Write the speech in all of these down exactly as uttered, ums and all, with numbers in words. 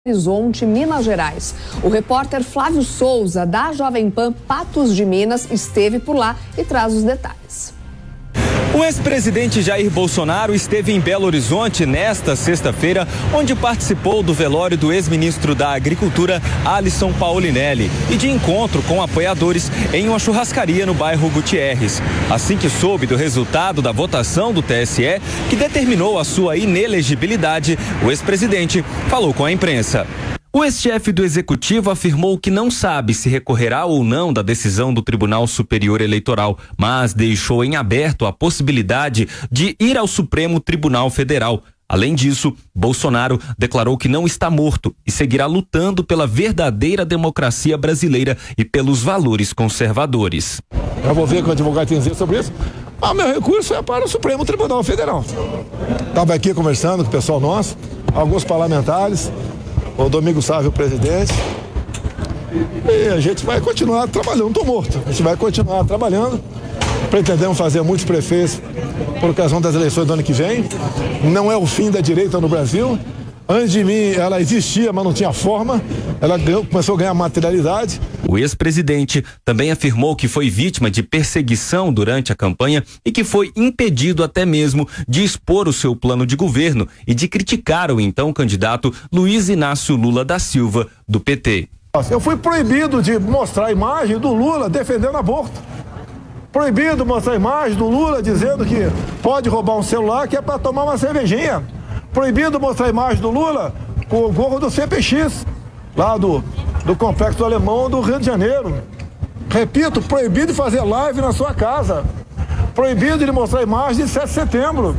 Horizonte, Minas Gerais. O repórter Flávio Souza, da Jovem Pan Patos de Minas, esteve por lá e traz os detalhes. O ex-presidente Jair Bolsonaro esteve em Belo Horizonte nesta sexta-feira, onde participou do velório do ex-ministro da Agricultura, Alisson Paulinelli, e de encontro com apoiadores em uma churrascaria no bairro Gutierrez. Assim que soube do resultado da votação do T S E, que determinou a sua inelegibilidade, o ex-presidente falou com a imprensa. O ex-chefe do Executivo afirmou que não sabe se recorrerá ou não da decisão do Tribunal Superior Eleitoral, mas deixou em aberto a possibilidade de ir ao Supremo Tribunal Federal. Além disso, Bolsonaro declarou que não está morto e seguirá lutando pela verdadeira democracia brasileira e pelos valores conservadores. Eu vou ver o que o advogado tem a dizer sobre isso. Ah, meu recurso é para o Supremo Tribunal Federal. Estava aqui conversando com o pessoal nosso, alguns parlamentares, o Domingo Sávio, o presidente, e a gente vai continuar trabalhando. Não estou morto, a gente vai continuar trabalhando. Pretendemos fazer muitos prefeitos por ocasião das eleições do ano que vem. Não é o fim da direita no Brasil. Antes de mim, ela existia, mas não tinha forma. Ela ganhou, começou a ganhar materialidade. O ex-presidente também afirmou que foi vítima de perseguição durante a campanha e que foi impedido até mesmo de expor o seu plano de governo e de criticar o então candidato Luiz Inácio Lula da Silva, do P T. Eu fui proibido de mostrar a imagem do Lula defendendo aborto. Proibido mostrar a imagem do Lula dizendo que pode roubar um celular que é para tomar uma cervejinha. Proibido mostrar a imagem do Lula com o gorro do C P X, lá do, do Complexo Alemão do Rio de Janeiro. Repito, proibido de fazer live na sua casa. Proibido de mostrar a imagem de sete de setembro.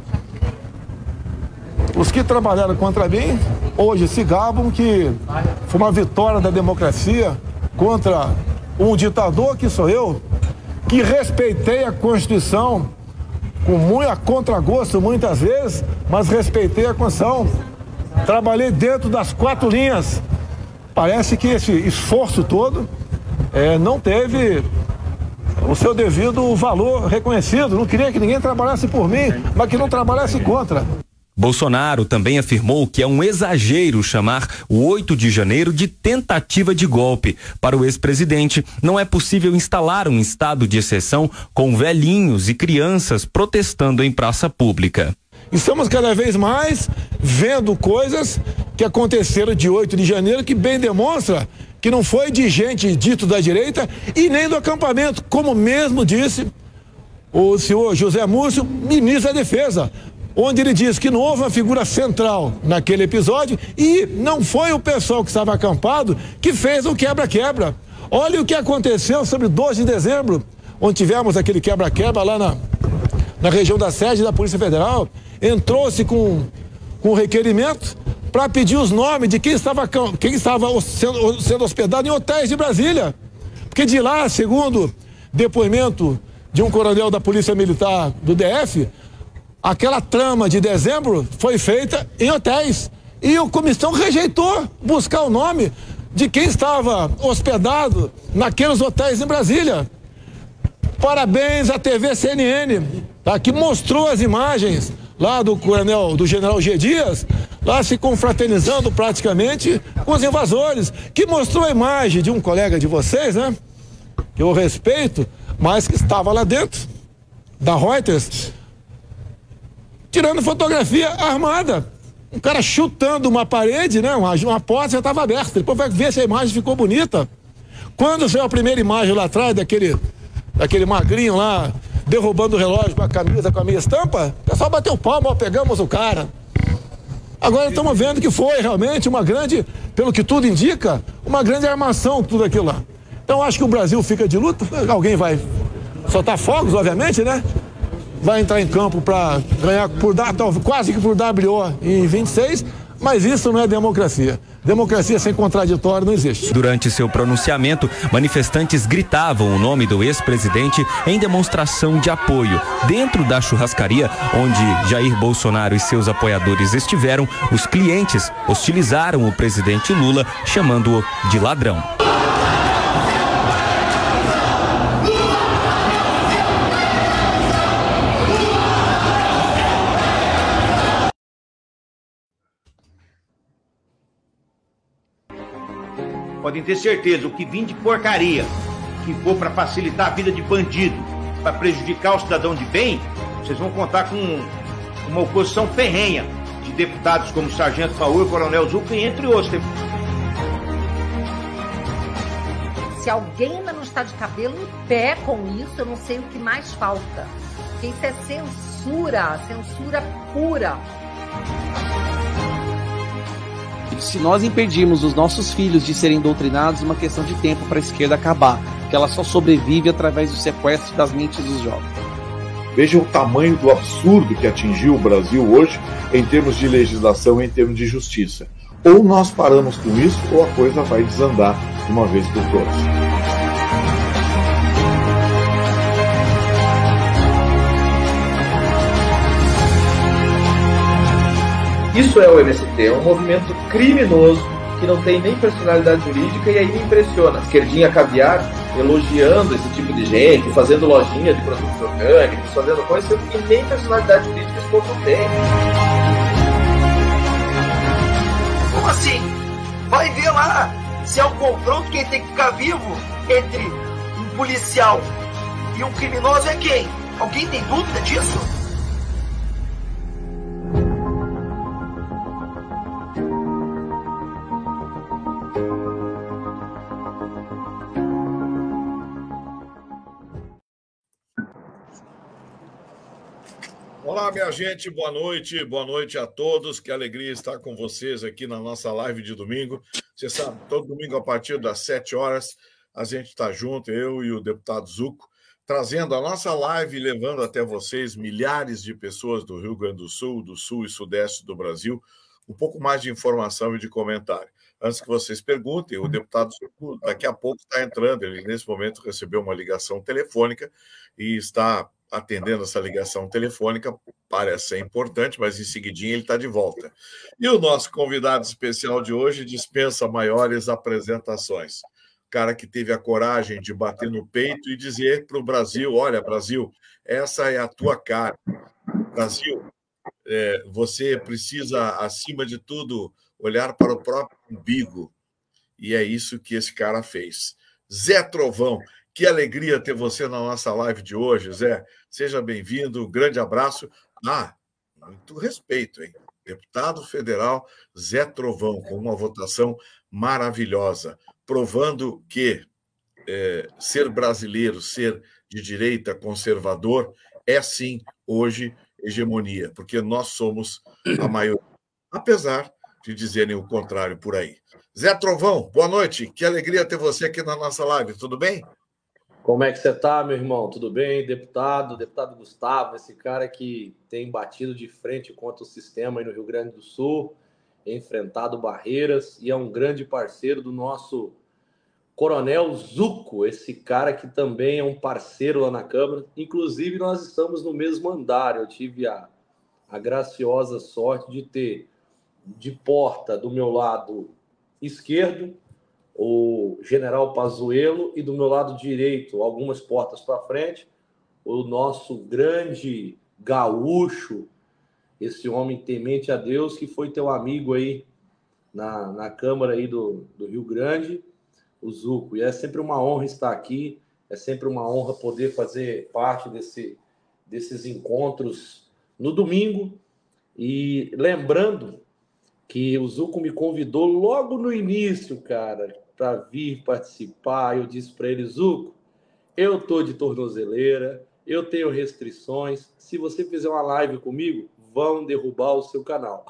Os que trabalharam contra mim, hoje se gabam que foi uma vitória da democracia contra um ditador, que sou eu, que respeitei a Constituição, com muito a contragosto muitas vezes, mas respeitei a Constituição. Trabalhei dentro das quatro linhas. Parece que esse esforço todo é, não teve o seu devido valor reconhecido. Não queria que ninguém trabalhasse por mim, mas que não trabalhasse contra. Bolsonaro também afirmou que é um exagero chamar o oito de janeiro de tentativa de golpe. Para o ex-presidente, não é possível instalar um estado de exceção com velhinhos e crianças protestando em praça pública. Estamos cada vez mais vendo coisas que aconteceram de oito de janeiro que bem demonstra que não foi de gente dito da direita e nem do acampamento, como mesmo disse o senhor José Múcio, ministro da Defesa, onde ele diz que não houve uma figura central naquele episódio e não foi o pessoal que estava acampado que fez o quebra-quebra. Olha o que aconteceu sobre doze de dezembro, onde tivemos aquele quebra-quebra lá na, na região da sede da Polícia Federal. Entrou-se com, com requerimento para pedir os nomes de quem estava, quem estava sendo, sendo hospedado em hotéis de Brasília. Porque de lá, segundo depoimento de um coronel da Polícia Militar do D F, aquela trama de dezembro foi feita em hotéis. E a comissão rejeitou buscar o nome de quem estava hospedado naqueles hotéis em Brasília. Parabéns à T V C N N, tá, que mostrou as imagens lá do coronel, do general G. Dias, lá se confraternizando praticamente com os invasores, que mostrou a imagem de um colega de vocês, né, que eu respeito, mas que estava lá dentro, da Reuters, tirando fotografia armada. Um cara chutando uma parede, né? Uma, uma porta já estava aberta. Depois vai ver se a imagem ficou bonita. Quando saiu a primeira imagem lá atrás, daquele, daquele magrinho lá, derrubando o relógio com a camisa, com a minha estampa, o pessoal bateu palma, ó, pegamos o cara. Agora estamos vendo que foi realmente uma grande, pelo que tudo indica, uma grande armação, tudo aquilo lá. Então acho que o Brasil fica de luta. Alguém vai soltar fogos, obviamente, né? Vai entrar em campo para ganhar por quase que por W O em vinte e seis, mas isso não é democracia. Democracia sem contraditório não existe. Durante seu pronunciamento, manifestantes gritavam o nome do ex-presidente em demonstração de apoio. Dentro da churrascaria, onde Jair Bolsonaro e seus apoiadores estiveram, os clientes hostilizaram o presidente Lula, chamando-o de ladrão. Podem ter certeza, o que vir de porcaria, que for para facilitar a vida de bandido, para prejudicar o cidadão de bem, vocês vão contar com uma oposição ferrenha de deputados como Sargento Paul, Coronel Zucco, entre outros. Se alguém ainda não está de cabelo em pé com isso, eu não sei o que mais falta. Porque isso é censura, censura pura. Se nós impedirmos os nossos filhos de serem doutrinados, é uma questão de tempo para a esquerda acabar, que ela só sobrevive através do sequestro das mentes dos jovens. Veja o tamanho do absurdo que atingiu o Brasil hoje em termos de legislação e em termos de justiça. Ou nós paramos com isso, ou a coisa vai desandar de uma vez por todas. Isso é o M S T, é um movimento criminoso que não tem nem personalidade jurídica e aí me impressiona. Esquerdinha caviar elogiando esse tipo de gente, fazendo lojinha de produtos orgânicos, fazendo coisas que nem personalidade jurídica esse povo tem. Como assim? Vai ver lá se é um confronto, quem tem que ficar vivo entre um policial e um criminoso é quem? Alguém tem dúvida disso? Olá, minha gente, boa noite, boa noite a todos, que alegria estar com vocês aqui na nossa live de domingo. Você sabe, todo domingo a partir das sete horas, a gente está junto, eu e o deputado Zucco, trazendo a nossa live e levando até vocês milhares de pessoas do Rio Grande do Sul, do Sul e Sudeste do Brasil, um pouco mais de informação e de comentário. Antes que vocês perguntem, o deputado Zucco daqui a pouco está entrando, ele nesse momento recebeu uma ligação telefônica e está atendendo essa ligação telefônica, parece ser importante, mas em seguidinho ele está de volta. E o nosso convidado especial de hoje dispensa maiores apresentações. O cara que teve a coragem de bater no peito e dizer para o Brasil, olha, Brasil, essa é a tua cara. Brasil, é, você precisa, acima de tudo, olhar para o próprio umbigo. E é isso que esse cara fez. Zé Trovão, que alegria ter você na nossa live de hoje, Zé. Seja bem-vindo, um grande abraço. Ah, muito respeito, hein? Deputado federal Zé Trovão, com uma votação maravilhosa, provando que é, ser brasileiro, ser de direita, conservador, é sim, hoje, hegemonia, porque nós somos a maioria, apesar de dizerem o contrário por aí. Zé Trovão, boa noite. Que alegria ter você aqui na nossa live, tudo bem? Como é que você tá, meu irmão? Tudo bem? Deputado, deputado Gustavo, esse cara que tem batido de frente contra o sistema aí no Rio Grande do Sul, enfrentado barreiras e é um grande parceiro do nosso Coronel Zucco, esse cara que também é um parceiro lá na Câmara. Inclusive, nós estamos no mesmo andar. Eu tive a, a graciosa sorte de ter de porta do meu lado esquerdo o general Pazuello e do meu lado direito, algumas portas para frente, o nosso grande gaúcho, esse homem temente a Deus, que foi teu amigo aí na, na Câmara aí do, do Rio Grande, o Zucco. E é sempre uma honra estar aqui, é sempre uma honra poder fazer parte desse, desses encontros no domingo. E lembrando que o Zucco me convidou logo no início, cara, para vir participar. Eu disse para ele, Zucco, eu tô de tornozeleira, eu tenho restrições, se você fizer uma live comigo, vão derrubar o seu canal.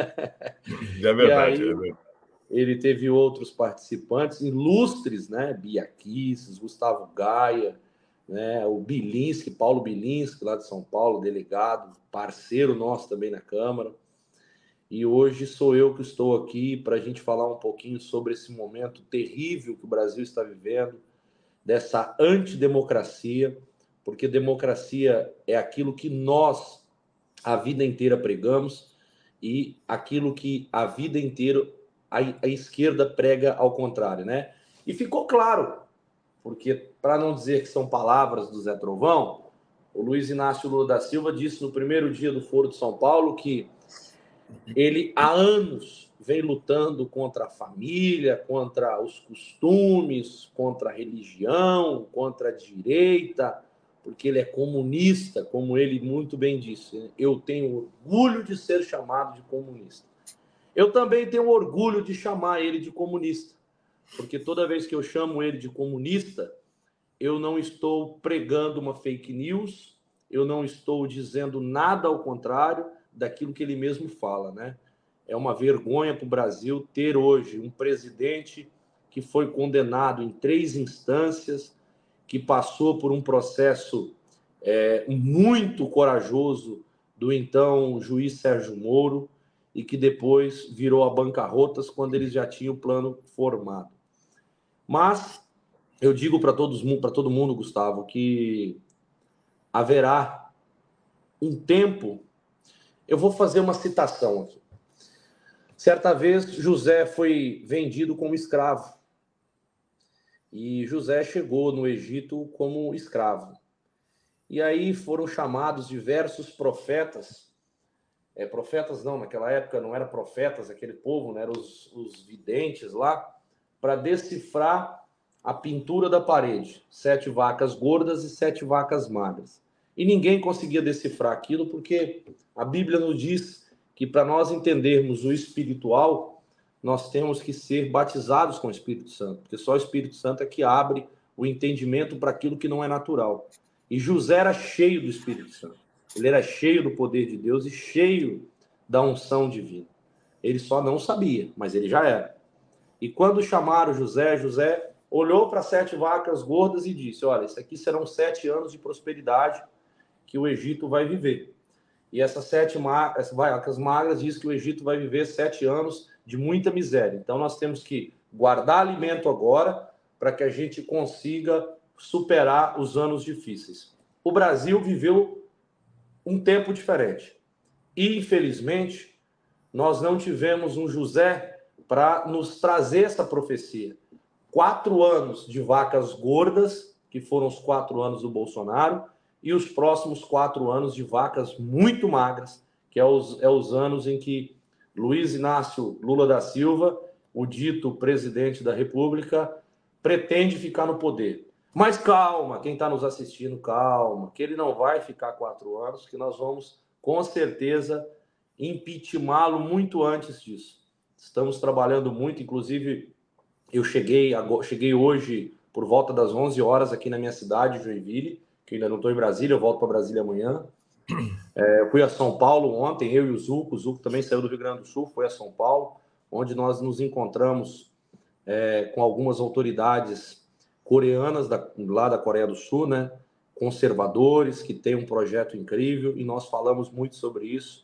É verdade, aí, é verdade. Ele teve outros participantes ilustres, né? Bia Kisses, Gustavo Gaia, né? O Bilinski, Paulo Bilinski, lá de São Paulo, delegado, parceiro nosso também na Câmara. E hoje sou eu que estou aqui para a gente falar um pouquinho sobre esse momento terrível que o Brasil está vivendo, dessa antidemocracia, porque democracia é aquilo que nós a vida inteira pregamos e aquilo que a vida inteira a, a esquerda prega ao contrário, né? E ficou claro, porque para não dizer que são palavras do Zé Trovão, o Luiz Inácio Lula da Silva disse no primeiro dia do Foro de São Paulo que ele há anos vem lutando contra a família, contra os costumes, contra a religião, contra a direita, porque ele é comunista, como ele muito bem disse, né? Eu tenho orgulho de ser chamado de comunista. Eu também tenho orgulho de chamar ele de comunista, porque toda vez que eu chamo ele de comunista, eu não estou pregando uma fake news, eu não estou dizendo nada ao contrário daquilo que ele mesmo fala, né? É uma vergonha para o Brasil ter hoje um presidente que foi condenado em três instâncias, que passou por um processo é, muito corajoso do então juiz Sérgio Moro e que depois virou a bancarrotas quando eles já tinham o plano formado. Mas eu digo para todos, para todo mundo, Gustavo, que haverá um tempo. Eu vou fazer uma citação aqui. Certa vez, José foi vendido como escravo. E José chegou no Egito como escravo. E aí foram chamados diversos profetas. É, profetas não, naquela época não eram profetas, aquele povo, né, eram os, os videntes lá, para decifrar a pintura da parede. Sete vacas gordas e sete vacas magras. E ninguém conseguia decifrar aquilo, porque a Bíblia nos diz que para nós entendermos o espiritual, nós temos que ser batizados com o Espírito Santo, porque só o Espírito Santo é que abre o entendimento para aquilo que não é natural. E José era cheio do Espírito Santo. Ele era cheio do poder de Deus e cheio da unção divina. Ele só não sabia, mas ele já era. E quando chamaram José, José olhou para sete vacas gordas e disse: olha, isso aqui serão sete anos de prosperidade que o Egito vai viver. E essas sete vacas magras diz que o Egito vai viver sete anos de muita miséria. Então nós temos que guardar alimento agora para que a gente consiga superar os anos difíceis. O Brasil viveu um tempo diferente. E, infelizmente, nós não tivemos um José para nos trazer essa profecia. Quatro anos de vacas gordas, que foram os quatro anos do Bolsonaro, e os próximos quatro anos de vacas muito magras, que é os, é os anos em que Luiz Inácio Lula da Silva, o dito presidente da República, pretende ficar no poder. Mas calma, quem está nos assistindo, calma, que ele não vai ficar quatro anos, que nós vamos, com certeza, impeachá-lo muito antes disso. Estamos trabalhando muito, inclusive, eu cheguei, cheguei hoje por volta das onze horas aqui na minha cidade, Joinville, que ainda não estou em Brasília, eu volto para Brasília amanhã. É, eu fui a São Paulo ontem, eu e o Zuco, o Zuco também saiu do Rio Grande do Sul, foi a São Paulo, onde nós nos encontramos é, com algumas autoridades coreanas da, lá da Coreia do Sul, né, conservadores, que têm um projeto incrível, e nós falamos muito sobre isso.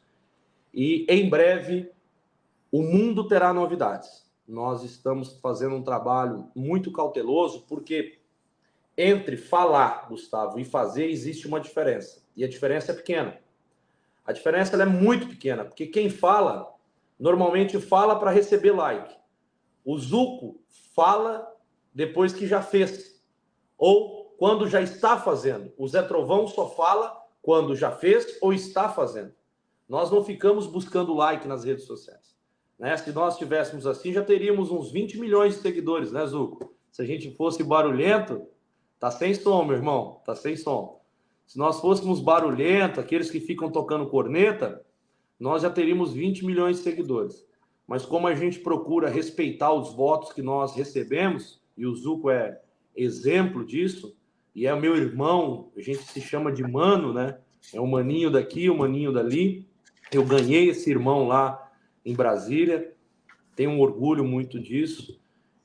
E em breve o mundo terá novidades. Nós estamos fazendo um trabalho muito cauteloso, porque entre falar, Gustavo, e fazer existe uma diferença. E a diferença é pequena. A diferença ela é muito pequena, porque quem fala, normalmente fala para receber like. O Zuco fala depois que já fez, ou quando já está fazendo. O Zé Trovão só fala quando já fez ou está fazendo. Nós não ficamos buscando like nas redes sociais, né? Se nós tivéssemos assim, já teríamos uns vinte milhões de seguidores, né, Zuco? Se a gente fosse barulhento, tá sem som, meu irmão, tá sem som. Se nós fôssemos barulhento, aqueles que ficam tocando corneta, nós já teríamos vinte milhões de seguidores. Mas como a gente procura respeitar os votos que nós recebemos, e o Zuco é exemplo disso, e é o meu irmão, a gente se chama de mano, né? É um maninho daqui, um maninho dali. Eu ganhei esse irmão lá em Brasília, tenho um orgulho muito disso,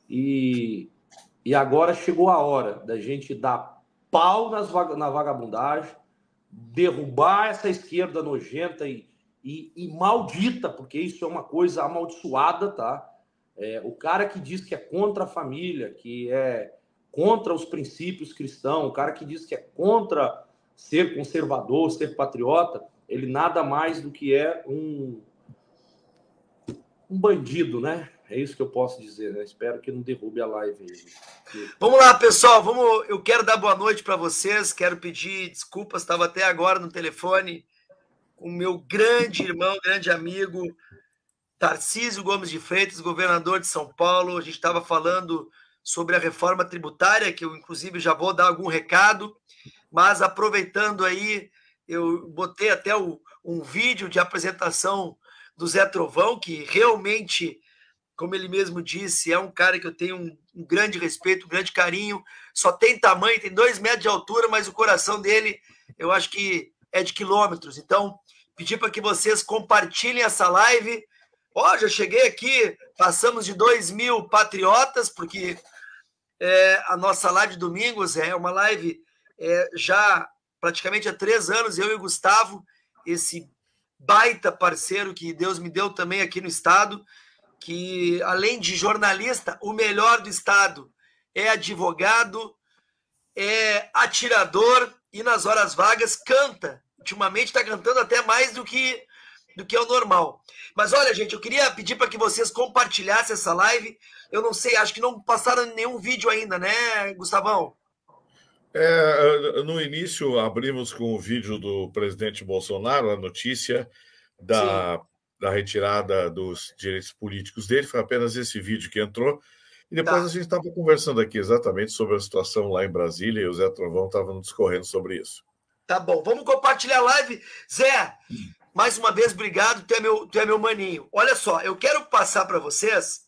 e, e agora chegou a hora da gente dar pau nas, na vagabundagem, derrubar essa esquerda nojenta e, e, e maldita, porque isso é uma coisa amaldiçoada, tá? É, o cara que diz que é contra a família, que é contra os princípios cristãos, o cara que diz que é contra ser conservador, ser patriota, ele nada mais do que é um, um bandido, né? É isso que eu posso dizer, né? Espero que não derrube a live aí. Vamos lá, pessoal. Vamos... Eu quero dar boa noite para vocês, quero pedir desculpas, estava até agora no telefone com o meu grande irmão, grande amigo, Tarcísio Gomes de Freitas, governador de São Paulo. A gente estava falando sobre a reforma tributária, que eu, inclusive, já vou dar algum recado, mas aproveitando aí, eu botei até o, um vídeo de apresentação do Zé Trovão, que realmente, como ele mesmo disse, é um cara que eu tenho um, um grande respeito, um grande carinho, só tem tamanho, tem dois metros de altura, mas o coração dele, eu acho que é de quilômetros. Então, pedir para que vocês compartilhem essa live. Ó, oh, já cheguei aqui, passamos de dois mil patriotas, porque é, a nossa live de domingos é uma live é, já praticamente há três anos, eu e o Gustavo, esse baita parceiro que Deus me deu também aqui no estado, que além de jornalista, o melhor do estado, é advogado, é atirador e nas horas vagas canta. Ultimamente está cantando até mais do que, do que é o normal. Mas olha, gente, eu queria pedir para que vocês compartilhassem essa live. Eu não sei, acho que não passaram nenhum vídeo ainda, né, Gustavão? É, no início, abrimos com o vídeo do presidente Bolsonaro, a notícia da, da retirada dos direitos políticos dele. Foi apenas esse vídeo que entrou. E depois tá. A gente estava conversando aqui exatamente sobre a situação lá em Brasília e o Zé Trovão estava nos discorrendo sobre isso. Tá bom, vamos compartilhar a live. Zé, mais uma vez, obrigado, tu é meu, tu é meu maninho. Olha só, eu quero passar para vocês,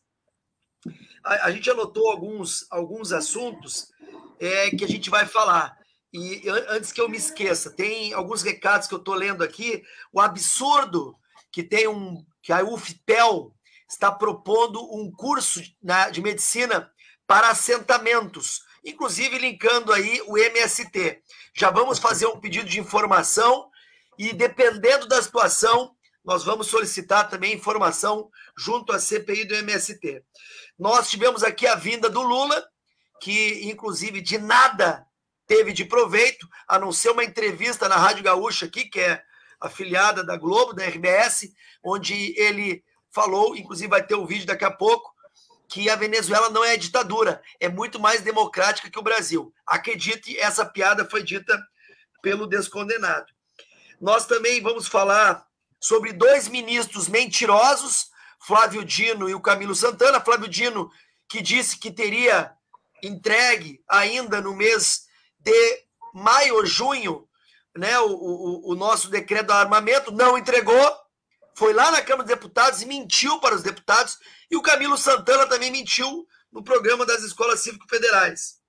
a, a gente anotou alguns, alguns assuntos é, que a gente vai falar. E antes que eu me esqueça, tem alguns recados que eu estou lendo aqui. O absurdo que tem um, que a U F P E L está propondo um curso na, de medicina para assentamentos, inclusive linkando aí o M S T. Já vamos fazer um pedido de informação e, dependendo da situação, nós vamos solicitar também informação junto à C P I do M S T. Nós tivemos aqui a vinda do Lula, que, inclusive, de nada teve de proveito, a não ser uma entrevista na Rádio Gaúcha aqui, que é afiliada da Globo, da R B S, onde ele falou, inclusive vai ter o vídeo daqui a pouco, que a Venezuela não é ditadura, é muito mais democrática que o Brasil. Acredite, essa piada foi dita pelo descondenado. Nós também vamos falar sobre dois ministros mentirosos, Flávio Dino e o Camilo Santana. Flávio Dino, que disse que teria entregue ainda no mês de maio ou junho, né, o, o, o nosso decreto do armamento, não entregou, foi lá na Câmara dos Deputados e mentiu para os deputados, e o Camilo Santana também mentiu no programa das escolas cívico-federais.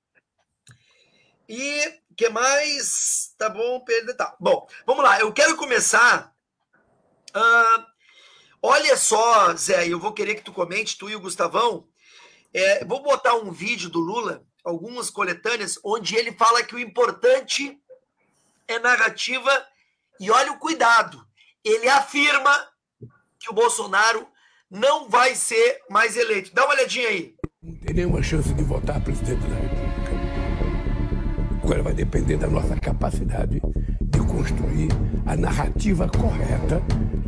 E o que mais? Tá bom, Pedro? Tá. Bom, vamos lá, eu quero começar... Uh, olha só, Zé, eu vou querer que tu comente, tu e o Gustavão, é, vou botar um vídeo do Lula, algumas coletâneas, onde ele fala que o importante é narrativa, e olha o cuidado, ele afirma que o Bolsonaro não vai ser mais eleito. Dá uma olhadinha aí. Não tem nenhuma chance de votar presidente da República. Agora vai depender da nossa capacidade de construir a narrativa correta.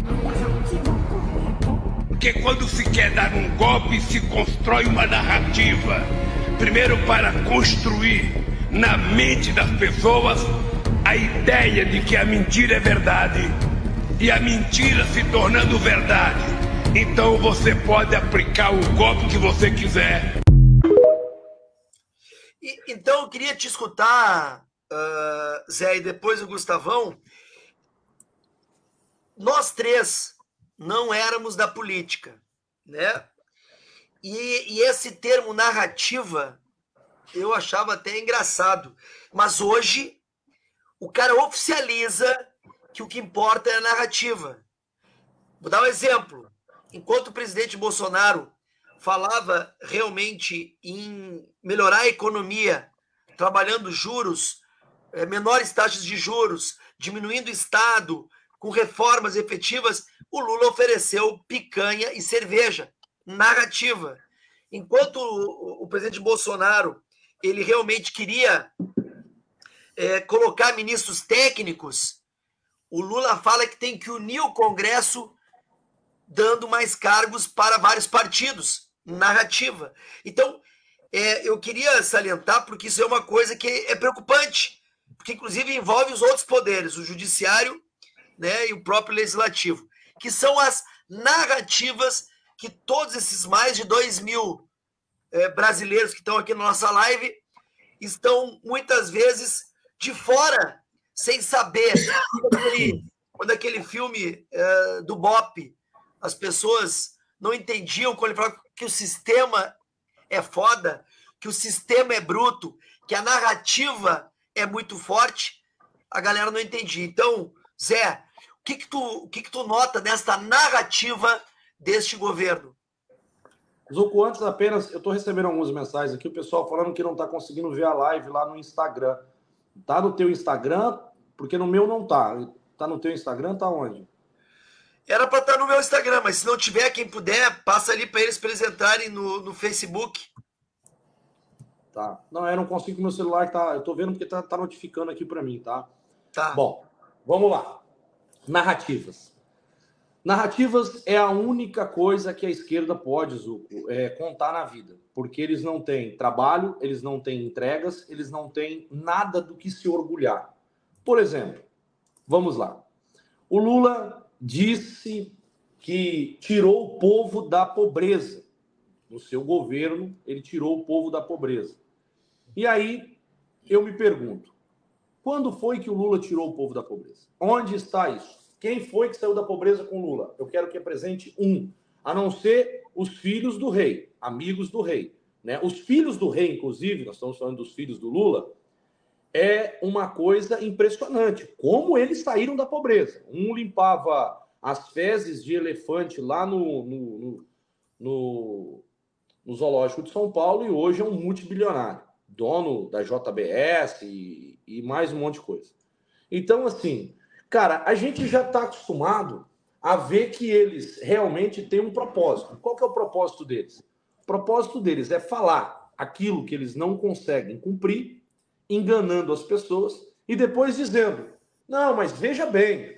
Porque quando se quer dar um golpe, se constrói uma narrativa. Primeiro para construir na mente das pessoas a ideia de que a mentira é verdade. E a mentira se tornando verdade. Então você pode aplicar o golpe que você quiser. E, então eu queria te escutar, uh, Zé, e depois o Gustavão. Nós três não éramos da política, né? E, e esse termo narrativa eu achava até engraçado. Mas hoje o cara oficializa que o que importa é a narrativa. Vou dar um exemplo. Enquanto o presidente Bolsonaro falava realmente em melhorar a economia, trabalhando juros, menores taxas de juros, diminuindo o Estado, com reformas efetivas, o Lula ofereceu picanha e cerveja. Narrativa. Enquanto o, o presidente Bolsonaro ele realmente queria é, colocar ministros técnicos, o Lula fala que tem que unir o Congresso dando mais cargos para vários partidos. Narrativa. Então, é, eu queria salientar porque isso é uma coisa que é preocupante, porque inclusive envolve os outros poderes, o judiciário, né, e o próprio legislativo, que são as narrativas que todos esses mais de dois mil é, brasileiros que estão aqui na nossa live estão muitas vezes de fora, sem saber. Quando aquele, quando aquele filme é, do Bop, as pessoas não entendiam quando ele falava que o sistema é foda, que o sistema é bruto, que a narrativa é muito forte, a galera não entendia. Então, Zé, o que que tu, o que que tu nota desta narrativa deste governo? Zuco, antes apenas, eu estou recebendo algumas mensagens aqui, o pessoal falando que não está conseguindo ver a live lá no Instagram. Tá no teu Instagram? Porque no meu não tá. Tá no teu Instagram? Tá onde? Era para estar no meu Instagram, mas se não tiver, quem puder, passa ali para eles para eles entrarem no, no Facebook. Tá. Não, eu não consigo que meu celular tá. Eu tô vendo porque tá, tá notificando aqui para mim, tá? Tá. Bom, vamos lá. Narrativas. Narrativas é a única coisa que a esquerda pode, Zuco, é, contar na vida. Porque eles não têm trabalho, eles não têm entregas, eles não têm nada do que se orgulhar. Por exemplo, vamos lá. O Lula disse que tirou o povo da pobreza. No seu governo, ele tirou o povo da pobreza. E aí, eu me pergunto, quando foi que o Lula tirou o povo da pobreza? Onde está isso? Quem foi que saiu da pobreza com Lula? Eu quero que apresente um, a não ser os filhos do rei, amigos do rei. Né? Os filhos do rei, inclusive, nós estamos falando dos filhos do Lula, é uma coisa impressionante. Como eles saíram da pobreza. Um limpava as fezes de elefante lá no, no, no, no, no Zoológico de São Paulo e hoje é um multibilionário, dono da J B S e, e mais um monte de coisa. Então, assim... Cara, a gente já está acostumado a ver que eles realmente têm um propósito. Qual que é o propósito deles? O propósito deles é falar aquilo que eles não conseguem cumprir, enganando as pessoas e depois dizendo, não, mas veja bem,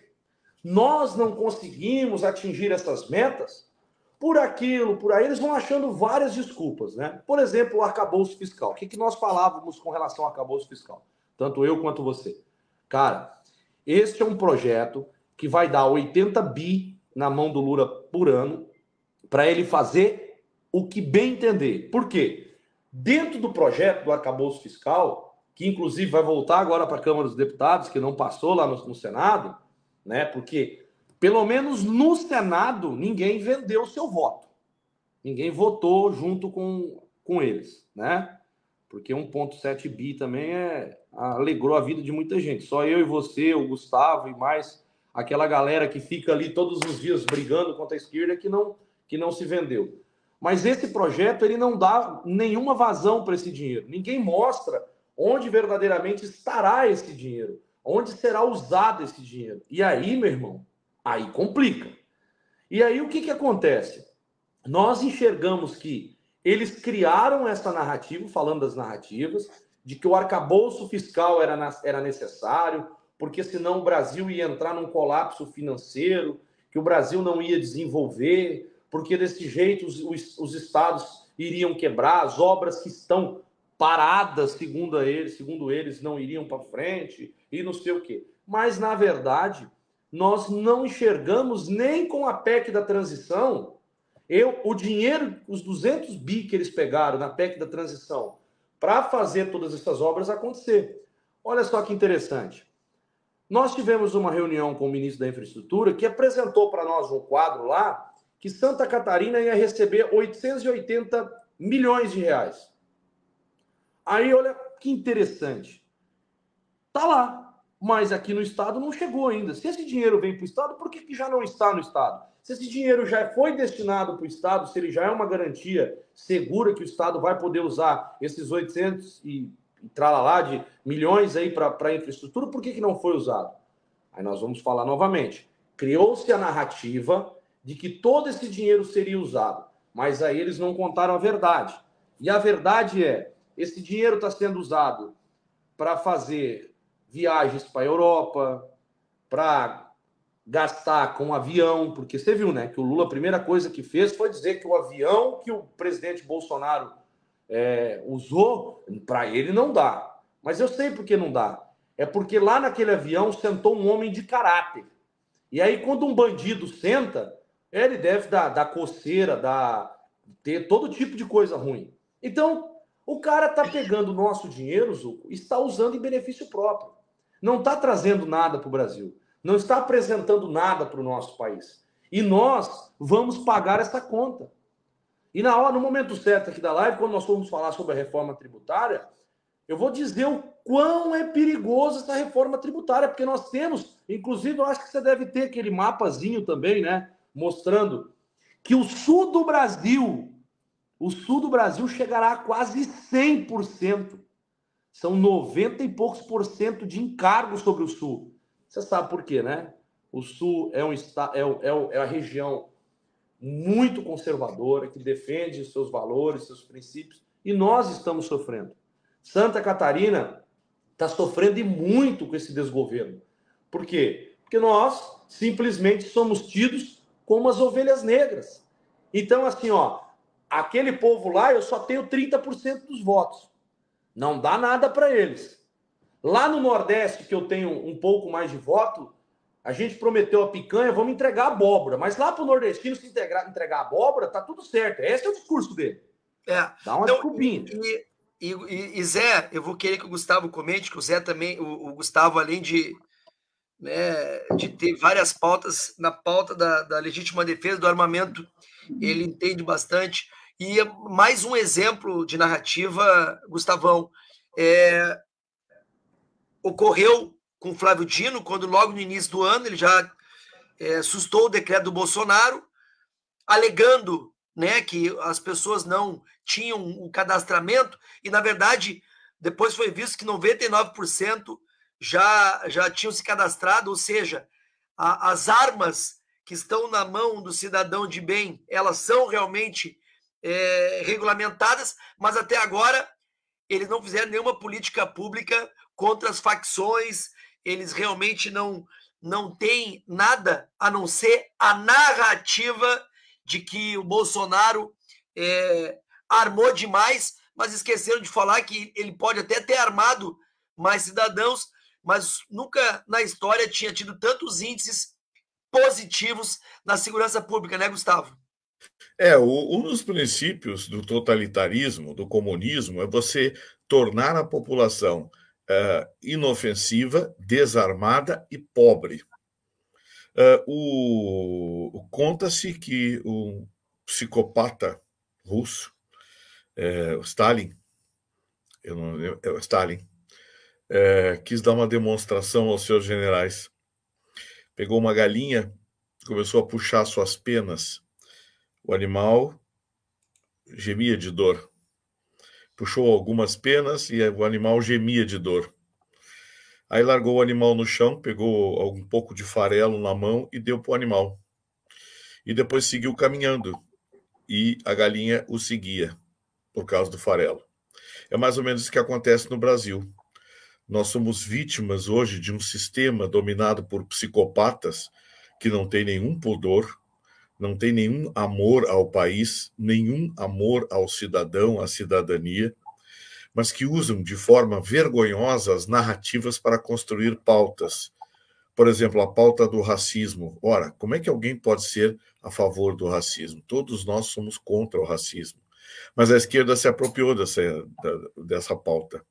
nós não conseguimos atingir essas metas por aquilo, por aí. Eles vão achando várias desculpas, né? Por exemplo, o arcabouço fiscal. O que, que nós falávamos com relação ao arcabouço fiscal? Tanto eu quanto você. Cara... Este é um projeto que vai dar oitenta bi na mão do Lula por ano para ele fazer o que bem entender. Por quê? Dentro do projeto do arcabouço fiscal, que inclusive vai voltar agora para a Câmara dos Deputados, que não passou lá no, no Senado, né? Porque, pelo menos no Senado, ninguém vendeu o seu voto. Ninguém votou junto com, com eles, né? Porque um vírgula sete bi também é, alegrou a vida de muita gente. Só eu e você, o Gustavo e mais aquela galera que fica ali todos os dias brigando contra a esquerda que não, que não se vendeu. Mas esse projeto ele não dá nenhuma vazão para esse dinheiro. Ninguém mostra onde verdadeiramente estará esse dinheiro, onde será usado esse dinheiro. E aí, meu irmão, aí complica. E aí o que, que acontece? Nós enxergamos que eles criaram essa narrativa, falando das narrativas, de que o arcabouço fiscal era, era necessário, porque senão o Brasil ia entrar num colapso financeiro, que o Brasil não ia desenvolver, porque desse jeito os, os, os estados iriam quebrar, as obras que estão paradas, segundo eles, segundo eles não iriam para frente, e não sei o quê. Mas, na verdade, nós não enxergamos nem com a P E C da transição. Eu, o dinheiro, os duzentos bi que eles pegaram na P E C da transição para fazer todas essas obras acontecer. Olha só que interessante. Nós tivemos uma reunião com o ministro da Infraestrutura que apresentou para nós um quadro lá que Santa Catarina ia receber oitocentos e oitenta milhões de reais. Aí, olha que interessante. Tá lá, mas aqui no estado não chegou ainda. Se esse dinheiro vem para o estado, por que, que já não está no estado? Se esse dinheiro já foi destinado para o Estado, se ele já é uma garantia segura que o Estado vai poder usar esses oitocentos e, e tralalá de milhões aí para a infraestrutura, por que, que não foi usado? Aí nós vamos falar novamente. Criou-se a narrativa de que todo esse dinheiro seria usado, mas aí eles não contaram a verdade. E a verdade é, esse dinheiro está sendo usado para fazer viagens para a Europa, para gastar com avião, porque você viu, né, que o Lula, a primeira coisa que fez foi dizer que o avião que o presidente Bolsonaro é, usou, para ele não dá. Mas eu sei por que não dá. É porque lá naquele avião sentou um homem de caráter. E aí, quando um bandido senta, Ele deve dar, dar coceira, dar, ter todo tipo de coisa ruim. Então, o cara está pegando o nosso dinheiro, Zuco, e está usando em benefício próprio. Não está trazendo nada para o Brasil. Não está apresentando nada para o nosso país. E nós vamos pagar essa conta. E na hora, no momento certo aqui da live, quando nós formos falar sobre a reforma tributária, eu vou dizer o quão é perigoso essa reforma tributária, porque nós temos, inclusive, eu acho que você deve ter aquele mapazinho também, né? Mostrando que o sul do Brasil, o sul do Brasil chegará a quase cem por cento. São noventa e poucos por cento de encargos sobre o sul. Você sabe por quê, né? O sul é, um, é, é, é a região muito conservadora, que defende os seus valores, seus princípios, e nós estamos sofrendo. Santa Catarina está sofrendo e muito com esse desgoverno. Por quê? Porque nós simplesmente somos tidos como as ovelhas negras. Então, assim, ó, aquele povo lá, eu só tenho trinta por cento dos votos. Não dá nada para eles. Lá no Nordeste, que eu tenho um pouco mais de voto, a gente prometeu a picanha, vamos entregar abóbora. Mas lá para o nordestino, se integrar, entregar abóbora, tá tudo certo. Esse é o discurso dele. É. Dá uma então, desculpinha. E, e, e, e Zé, eu vou querer que o Gustavo comente, que o Zé também, o, o Gustavo, além de, né, de ter várias pautas, na pauta da, da legítima defesa, do armamento, ele entende bastante. E mais um exemplo de narrativa, Gustavão, é, ocorreu com Flávio Dino, quando logo no início do ano ele já é, sustou o decreto do Bolsonaro, alegando, né, que as pessoas não tinham o cadastramento, e na verdade depois foi visto que noventa e nove por cento já, já tinham se cadastrado, ou seja, a, as armas que estão na mão do cidadão de bem, elas são realmente é, regulamentadas, mas até agora eles não fizeram nenhuma política pública contra as facções, eles realmente não, não têm nada a não ser a narrativa de que o Bolsonaro é, armou demais, mas esqueceram de falar que ele pode até ter armado mais cidadãos, mas nunca na história tinha tido tantos índices positivos na segurança pública, né, Gustavo? É, o, um dos princípios do totalitarismo, do comunismo, é você tornar a população uh, inofensiva, desarmada e pobre. Uh, o, o, conta-se que um psicopata russo, é, o Stalin, eu não lembro, é o Stalin, é, quis dar uma demonstração aos seus generais. Pegou uma galinha, começou a puxar suas penas. O animal gemia de dor. Puxou algumas penas e o animal gemia de dor. Aí largou o animal no chão, pegou um pouco de farelo na mão e deu para o animal. E depois seguiu caminhando. E a galinha o seguia, por causa do farelo. É mais ou menos isso que acontece no Brasil. Nós somos vítimas hoje de um sistema dominado por psicopatas que não tem nenhum pudor, não tem nenhum amor ao país, nenhum amor ao cidadão, à cidadania, mas que usam de forma vergonhosa as narrativas para construir pautas. Por exemplo, a pauta do racismo. Ora, como é que alguém pode ser a favor do racismo? Todos nós somos contra o racismo. Mas a esquerda se apropriou dessa, dessa pauta.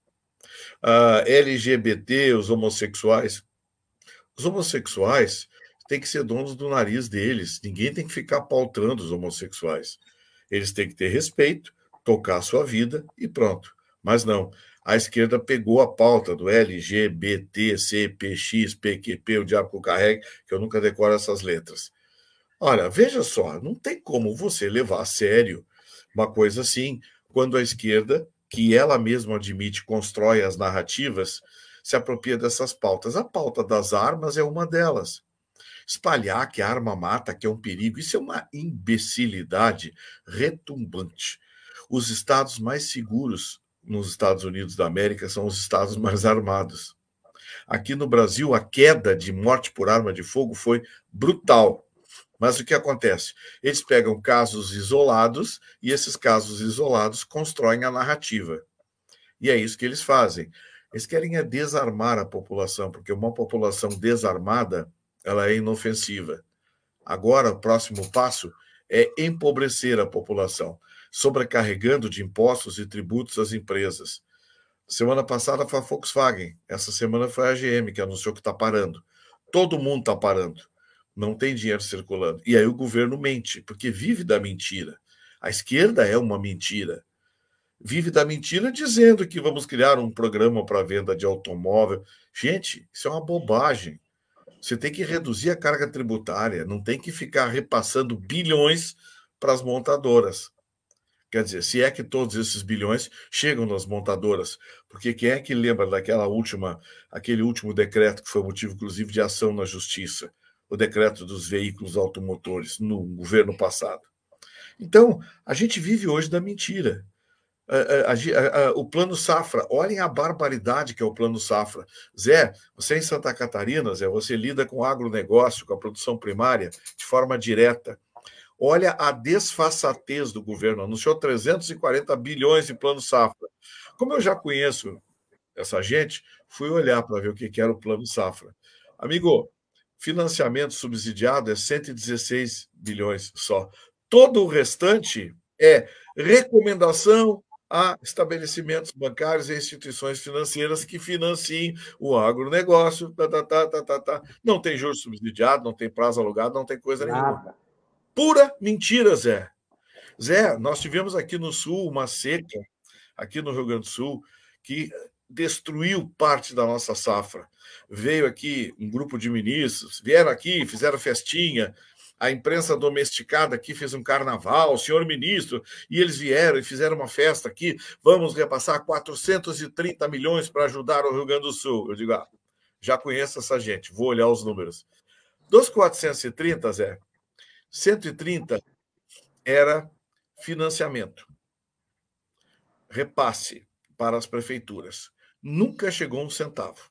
Uh, L G B T, os homossexuais. Os homossexuais têm que ser donos do nariz deles. Ninguém tem que ficar pautando os homossexuais. Eles têm que ter respeito, tocar a sua vida e pronto. Mas não. A esquerda pegou a pauta do L G B T, C, P X, P Q P, o diabo que eu carrego, que eu nunca decoro essas letras. Olha, veja só, não tem como você levar a sério uma coisa assim, quando a esquerda, que ela mesma admite, constrói as narrativas, se apropria dessas pautas. A pauta das armas é uma delas. Espalhar que a arma mata, que é um perigo, isso é uma imbecilidade retumbante. Os estados mais seguros nos Estados Unidos da América são os estados mais armados. Aqui no Brasil, a queda de morte por arma de fogo foi brutal. Mas o que acontece? Eles pegam casos isolados e esses casos isolados constroem a narrativa. E é isso que eles fazem. Eles querem é desarmar a população, porque uma população desarmada, ela é inofensiva. Agora, o próximo passo é empobrecer a população, sobrecarregando de impostos e tributos as empresas. Semana passada foi a Volkswagen, essa semana foi a G M que anunciou que está parando. Todo mundo está parando, não tem dinheiro circulando. E aí o governo mente, porque vive da mentira. A esquerda é uma mentira. Vive da mentira dizendo que vamos criar um programa para venda de automóvel. Gente, isso é uma bobagem. Você tem que reduzir a carga tributária, não tem que ficar repassando bilhões para as montadoras. Quer dizer, se é que todos esses bilhões chegam nas montadoras, porque quem é que lembra daquela última, aquele último decreto que foi motivo, inclusive, de ação na Justiça, o decreto dos veículos automotores no governo passado? Então, a gente vive hoje da mentira. A, a, a, o Plano Safra, olhem a barbaridade que é o Plano Safra. Zé, você é em Santa Catarina, Zé, você lida com o agronegócio, com a produção primária, de forma direta. Olha a desfaçatez do governo, anunciou trezentos e quarenta bilhões de Plano Safra. Como eu já conheço essa gente, fui olhar para ver o que era o Plano Safra. Amigo, financiamento subsidiado é cento e dezesseis bilhões só. Todo o restante é recomendação a estabelecimentos bancários e instituições financeiras que financiem o agronegócio. Tá, tá, tá, tá, tá, tá. Não tem juros subsidiado, não tem prazo alugado, não tem coisa Nada. nenhuma. Pura mentira, Zé. Zé, nós tivemos aqui no Sul uma seca, aqui no Rio Grande do Sul, que destruiu parte da nossa safra. Veio aqui um grupo de ministros, vieram aqui, fizeram festinha, a imprensa domesticada aqui fez um carnaval, o senhor ministro, e eles vieram e fizeram uma festa aqui, vamos repassar quatrocentos e trinta milhões para ajudar o Rio Grande do Sul. Eu digo, ah, já conheço essa gente, vou olhar os números. Dos quatrocentos e trinta, Zé, cento e trinta era financiamento, repasse para as prefeituras. Nunca chegou um centavo.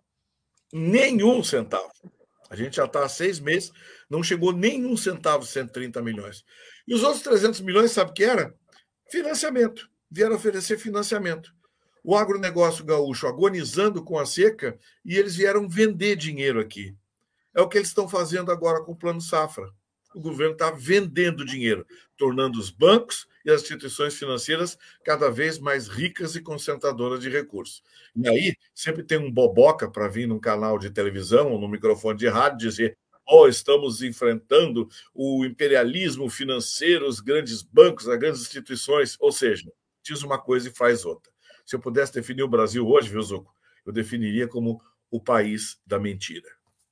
Nenhum centavo. A gente já está há seis meses, não chegou nenhum centavo, cento e trinta milhões. E os outros trezentos milhões, sabe o que era? Financiamento. Vieram oferecer financiamento. O agronegócio gaúcho agonizando com a seca e eles vieram vender dinheiro aqui. É o que eles estão fazendo agora com o Plano Safra. O governo está vendendo dinheiro, tornando os bancos e as instituições financeiras cada vez mais ricas e concentradoras de recursos. E aí, sempre tem um boboca para vir num canal de televisão ou no microfone de rádio dizer oh, estamos enfrentando o imperialismo financeiro, os grandes bancos, as grandes instituições. Ou seja, diz uma coisa e faz outra. Se eu pudesse definir o Brasil hoje, viu, Zuco, eu definiria como o país da mentira.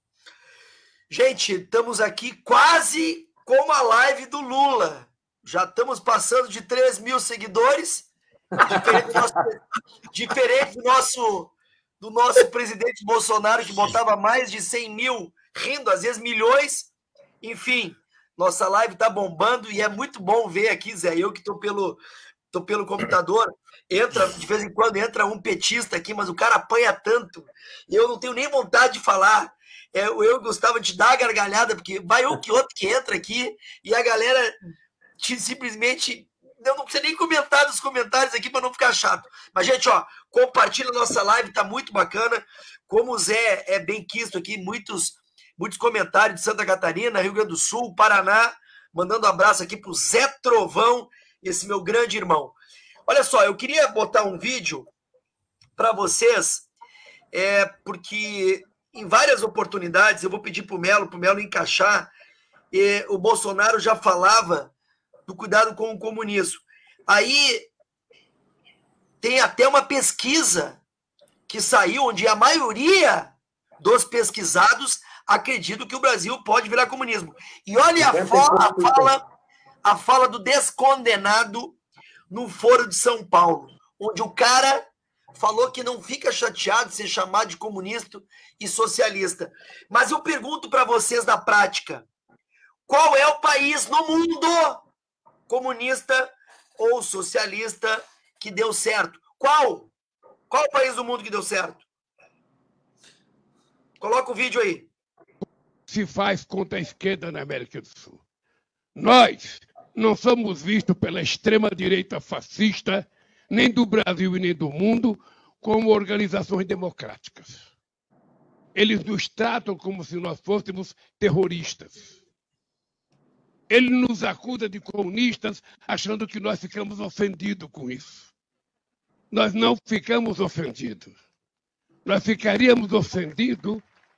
Gente, estamos aqui quase como a live do Lula. Já estamos passando de três mil seguidores. Diferente do nosso, diferente do nosso, do nosso presidente Bolsonaro, que botava mais de cem mil, rindo, às vezes milhões. Enfim, nossa live está bombando e é muito bom ver aqui, Zé. Eu que estou pelo, tô pelo computador, entra, de vez em quando entra um petista aqui, mas o cara apanha tanto. E eu não tenho nem vontade de falar. É, eu gostava de dar a gargalhada, porque vai um que outro que entra aqui e a galera te, simplesmente... Eu não precisa nem comentar nos comentários aqui para não ficar chato. Mas, gente, ó, compartilha a nossa live, tá muito bacana. Como o Zé é bem quisto aqui, muitos, muitos comentários de Santa Catarina, Rio Grande do Sul, Paraná, mandando um abraço aqui pro Zé Trovão, esse meu grande irmão. Olha só, eu queria botar um vídeo para vocês, é, porque... Em várias oportunidades, eu vou pedir para o Melo, para o Melo encaixar, e o Bolsonaro já falava do cuidado com o comunismo. Aí tem até uma pesquisa que saiu, onde a maioria dos pesquisados acreditam que o Brasil pode virar comunismo. E olha a, fala, a, fala, a fala do descondenado no Foro de São Paulo, onde o cara... falou que não fica chateado de ser chamado de comunista e socialista. Mas eu pergunto para vocês na prática, qual é o país no mundo comunista ou socialista que deu certo? Qual? Qual o país do mundo que deu certo? Coloca o vídeo aí. Se faz contra a esquerda na América do Sul. Nós não somos vistos pela extrema-direita fascista, nem do Brasil e nem do mundo, como organizações democráticas. Eles nos tratam como se nós fôssemos terroristas. Ele nos acusa de comunistas, achando que nós ficamos ofendidos com isso. Nós não ficamos ofendidos. Nós ficaríamos ofendidos.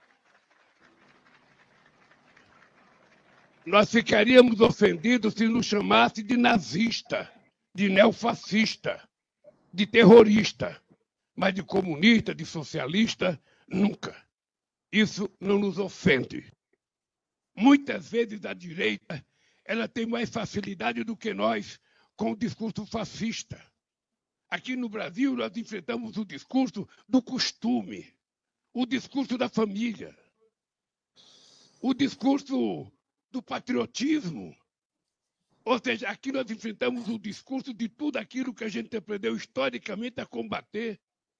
Nós ficaríamos ofendidos se nos chamasse de nazista, de neofascista, de terrorista. Mas de comunista, de socialista, nunca. Isso não nos ofende. Muitas vezes a direita ela tem mais facilidade do que nós com o discurso fascista. Aqui no Brasil, nós enfrentamos o discurso do costume, o discurso da família, o discurso do patriotismo. Ou seja, aqui nós enfrentamos o discurso de tudo aquilo que a gente aprendeu historicamente a combater.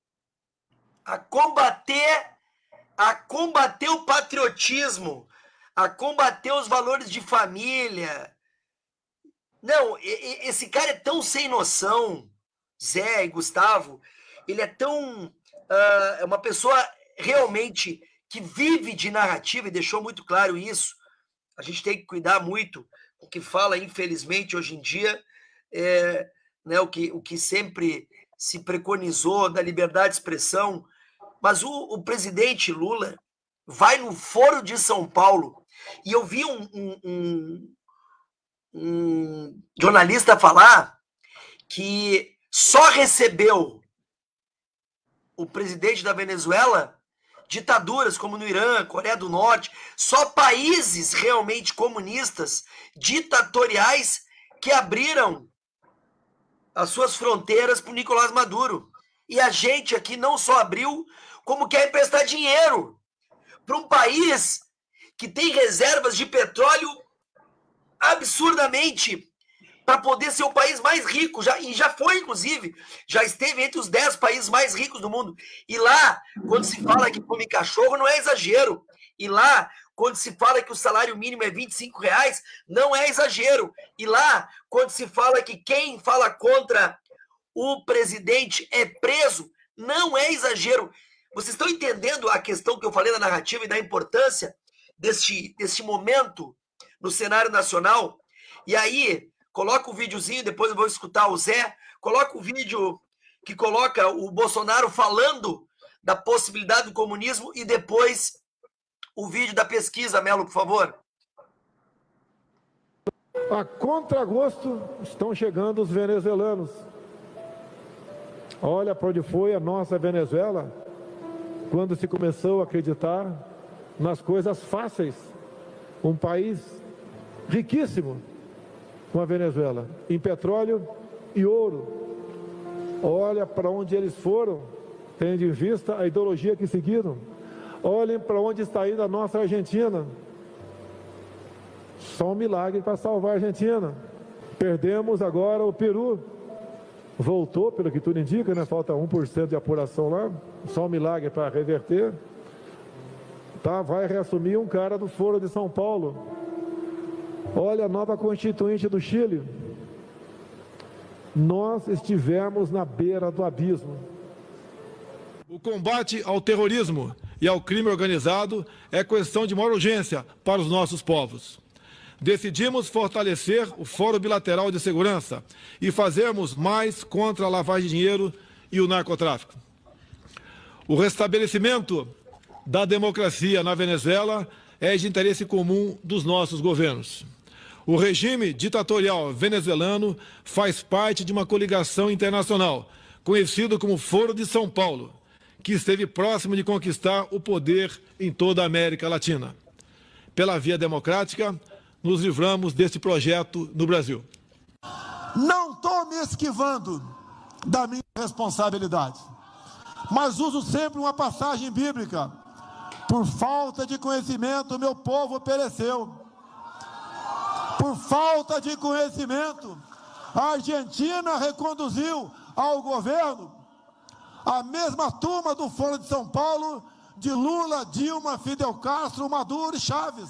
A combater, a combater o patriotismo, a combater os valores de família. Não, esse cara é tão sem noção, Zé e Gustavo, ele é tão... Uh, é uma pessoa realmente que vive de narrativa, e deixou muito claro isso. A gente tem que cuidar muito com o que fala, infelizmente, hoje em dia, é, né, o, que, o que sempre se preconizou da liberdade de expressão. Mas o, o presidente Lula vai no Foro de São Paulo, e eu vi um, um, um, um jornalista falar que só recebeu o presidente da Venezuela ditaduras como no Irã, Coreia do Norte, só países realmente comunistas, ditatoriais, que abriram as suas fronteiras para o Nicolás Maduro. E a gente aqui não só abriu, como quer emprestar dinheiro para um país que tem reservas de petróleo absurdamente para poder ser o país mais rico, já, e já foi, inclusive, já esteve entre os dez países mais ricos do mundo. E lá, quando se fala que come cachorro, não é exagero. E lá, quando se fala que o salário mínimo é vinte e cinco reais, não é exagero. E lá, quando se fala que quem fala contra o presidente é preso, não é exagero. Vocês estão entendendo a questão que eu falei da narrativa e da importância deste, deste momento no cenário nacional? E aí, coloca o videozinho, depois eu vou escutar o Zé, coloca o vídeo que coloca o Bolsonaro falando da possibilidade do comunismo e depois o vídeo da pesquisa, Melo, por favor. A contragosto estão chegando os venezuelanos. Olha para onde foi a nossa Venezuela quando se começou a acreditar nas coisas fáceis. Um país riquíssimo, com a Venezuela, em petróleo e ouro. Olha para onde eles foram, tendo em vista a ideologia que seguiram. Olhem para onde está indo a nossa Argentina. Só um milagre para salvar a Argentina. Perdemos agora o Peru. Voltou, pelo que tudo indica, né? Falta um por cento de apuração lá. Só um milagre para reverter. Tá? Vai reassumir um cara do Foro de São Paulo. Olha a nova constituinte do Chile. Nós estivemos na beira do abismo. O combate ao terrorismo e ao crime organizado é questão de maior urgência para os nossos povos. Decidimos fortalecer o Fórum Bilateral de Segurança e fazermos mais contra a lavagem de dinheiro e o narcotráfico. O restabelecimento da democracia na Venezuela é de interesse comum dos nossos governos. O regime ditatorial venezuelano faz parte de uma coligação internacional, conhecido como Foro de São Paulo, que esteve próximo de conquistar o poder em toda a América Latina. Pela via democrática, nos livramos deste projeto no Brasil. Não estou me esquivando da minha responsabilidade, mas uso sempre uma passagem bíblica. Por falta de conhecimento, meu povo pereceu. Por falta de conhecimento, a Argentina reconduziu ao governo a mesma turma do Foro de São Paulo, de Lula, Dilma, Fidel Castro, Maduro e Chaves.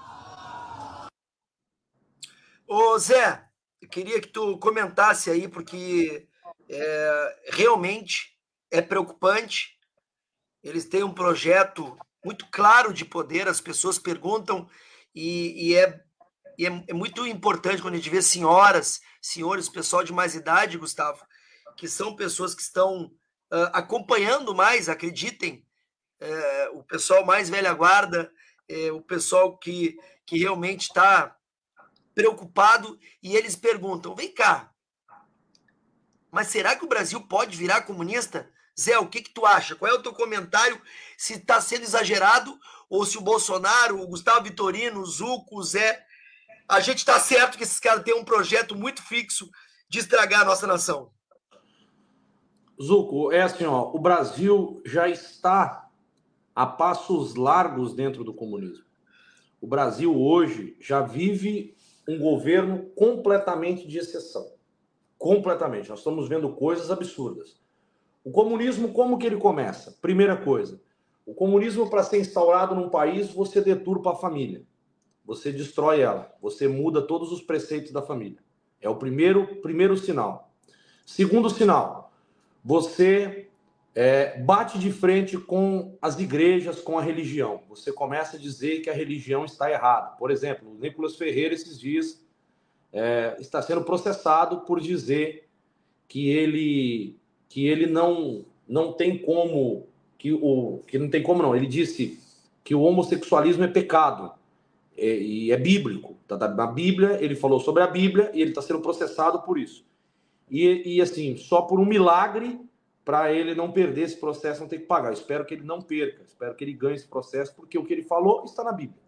Ô Zé, eu queria que tu comentasse aí, porque é, realmente é preocupante. Eles têm um projeto muito claro de poder, as pessoas perguntam, e, e, é, e é, é muito importante quando a gente vê senhoras, senhores, pessoal de mais idade, Gustavo, que são pessoas que estão uh, acompanhando mais, acreditem, uh, o pessoal mais velha guarda, uh, o pessoal que, que realmente está preocupado, e eles perguntam, vem cá, mas será que o Brasil pode virar comunista? Zé, o que, que tu acha? Qual é o teu comentário? Se está sendo exagerado ou se o Bolsonaro, o Gustavo Vitorino, o Zuco, o Zé... A gente está certo que esses caras têm um projeto muito fixo de estragar a nossa nação. Zuco, é assim, ó, o Brasil já está a passos largos dentro do comunismo. O Brasil hoje já vive um governo completamente de exceção. Completamente. Nós estamos vendo coisas absurdas. O comunismo, como que ele começa? Primeira coisa, o comunismo, para ser instaurado num país, você deturpa a família. Você destrói ela. Você muda todos os preceitos da família. É o primeiro, primeiro sinal. Segundo sinal, você é, bate de frente com as igrejas, com a religião. Você começa a dizer que a religião está errada. Por exemplo, o Nicolas Ferreira, esses dias, é, está sendo processado por dizer que ele... que ele não, não tem como, que, o, que não tem como não, ele disse que o homossexualismo é pecado, é, e é bíblico, tá, na Bíblia, ele falou sobre a Bíblia, e ele está sendo processado por isso. E, e assim, só por um milagre, para ele não perder esse processo, não ter que pagar. Espero que ele não perca, espero que ele ganhe esse processo, porque o que ele falou está na Bíblia.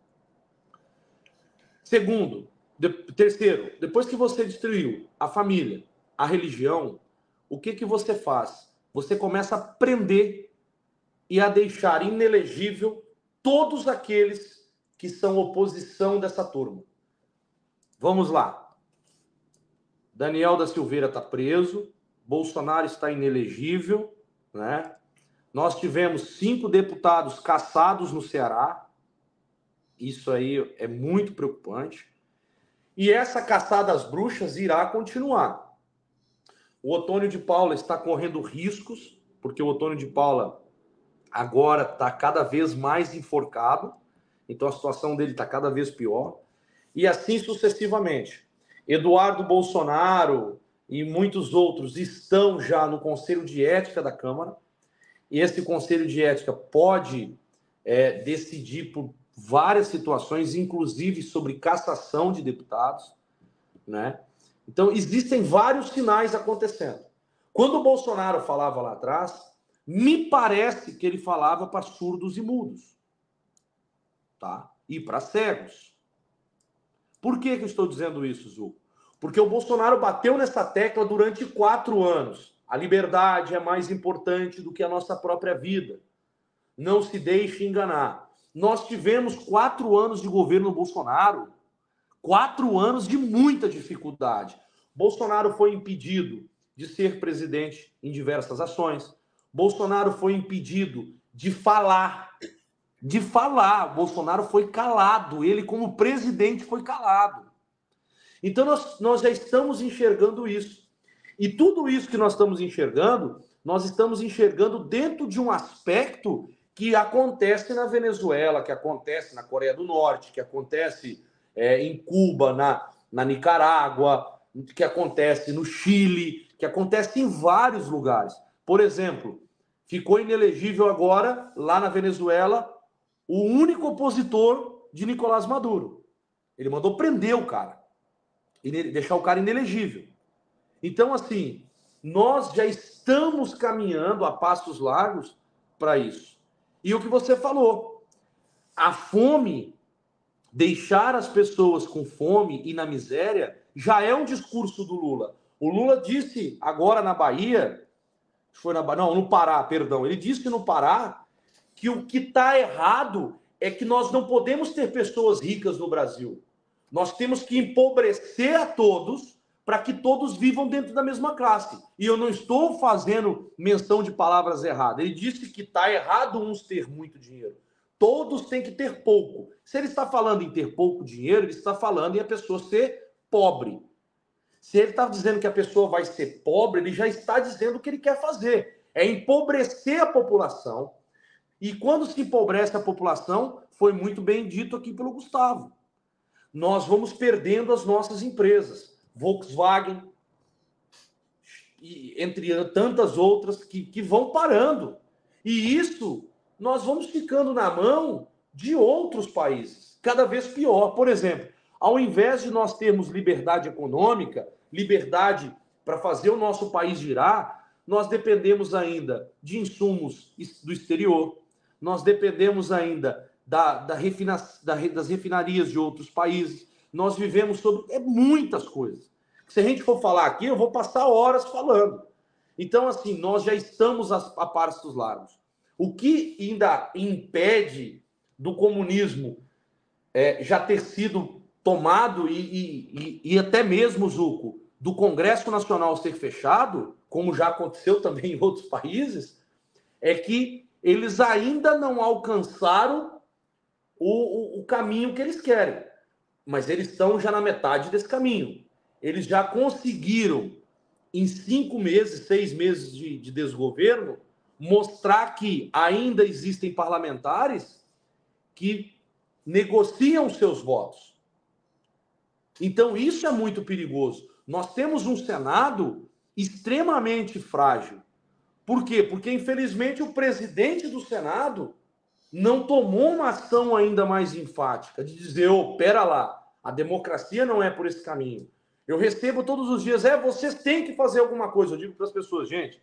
Segundo, de, terceiro, depois que você destruiu a família, a religião, o que, que você faz? Você começa a prender e a deixar inelegível todos aqueles que são oposição dessa turma. Vamos lá. Daniel da Silveira está preso, Bolsonaro está inelegível, né? Nós tivemos cinco deputados caçados no Ceará. Isso aí é muito preocupante. E essa caçada às bruxas irá continuar. O Otônio de Paula está correndo riscos, porque o Otônio de Paula agora está cada vez mais enforcado, então a situação dele está cada vez pior, e assim sucessivamente. Eduardo Bolsonaro e muitos outros estão já no Conselho de Ética da Câmara, e esse Conselho de Ética pode é, decidir por várias situações, inclusive sobre cassação de deputados, né? Então, existem vários sinais acontecendo. Quando o Bolsonaro falava lá atrás, me parece que ele falava para surdos e mudos, tá? E para cegos. Por que que eu estou dizendo isso, Zu? Porque o Bolsonaro bateu nessa tecla durante quatro anos. A liberdade é mais importante do que a nossa própria vida. Não se deixe enganar. Nós tivemos quatro anos de governo Bolsonaro, quatro anos de muita dificuldade. Bolsonaro foi impedido de ser presidente em diversas ações. Bolsonaro foi impedido de falar. De falar. Bolsonaro foi calado. Ele, como presidente, foi calado. Então, nós, nós já estamos enxergando isso. E tudo isso que nós estamos enxergando, nós estamos enxergando dentro de um aspecto que acontece na Venezuela, que acontece na Coreia do Norte, que acontece é, em Cuba, na, na Nicarágua, que acontece no Chile, que acontece em vários lugares. Por exemplo, ficou inelegível agora, lá na Venezuela, o único opositor de Nicolás Maduro. Ele mandou prender o cara, e deixar o cara inelegível. Então, assim, nós já estamos caminhando a passos largos para isso. E o que você falou, a fome, deixar as pessoas com fome e na miséria, já é um discurso do Lula. O Lula disse agora na Bahia, foi na não, no Pará, perdão, ele disse no Pará que o que está errado é que nós não podemos ter pessoas ricas no Brasil. Nós temos que empobrecer a todos para que todos vivam dentro da mesma classe. E eu não estou fazendo menção de palavras erradas. Ele disse que está errado uns ter muito dinheiro. Todos têm que ter pouco. Se ele está falando em ter pouco dinheiro, ele está falando em a pessoa ser pobre. Se ele está dizendo que a pessoa vai ser pobre, ele já está dizendo o que ele quer fazer. É empobrecer a população. E quando se empobrece a população, foi muito bem dito aqui pelo Gustavo. nós vamos perdendo as nossas empresas. Volkswagen, e entre tantas outras que, que vão parando. E isso nós vamos ficando na mão de outros países, cada vez pior. Por exemplo, ao invés de nós termos liberdade econômica, liberdade para fazer o nosso país girar, nós dependemos ainda de insumos do exterior, nós dependemos ainda da, da refina, da, das refinarias de outros países, nós vivemos sobre é, muitas coisas. Se a gente for falar aqui, eu vou passar horas falando. Então, assim, nós já estamos a, a passos largos. O que ainda impede do comunismo é, já ter sido tomado e, e, e, e até mesmo, Zuco, do Congresso Nacional ser fechado, como já aconteceu também em outros países, é que eles ainda não alcançaram o, o, o caminho que eles querem. Mas eles estão já na metade desse caminho. Eles já conseguiram, em cinco meses, seis meses de, de desgoverno, mostrar que ainda existem parlamentares que negociam seus votos. Então, isso é muito perigoso. Nós temos um Senado extremamente frágil. Por quê? Porque, infelizmente, o presidente do Senado não tomou uma ação ainda mais enfática de dizer, ô, oh, pera lá, a democracia não é por esse caminho. Eu recebo todos os dias, é, vocês têm que fazer alguma coisa. Eu digo para as pessoas, gente,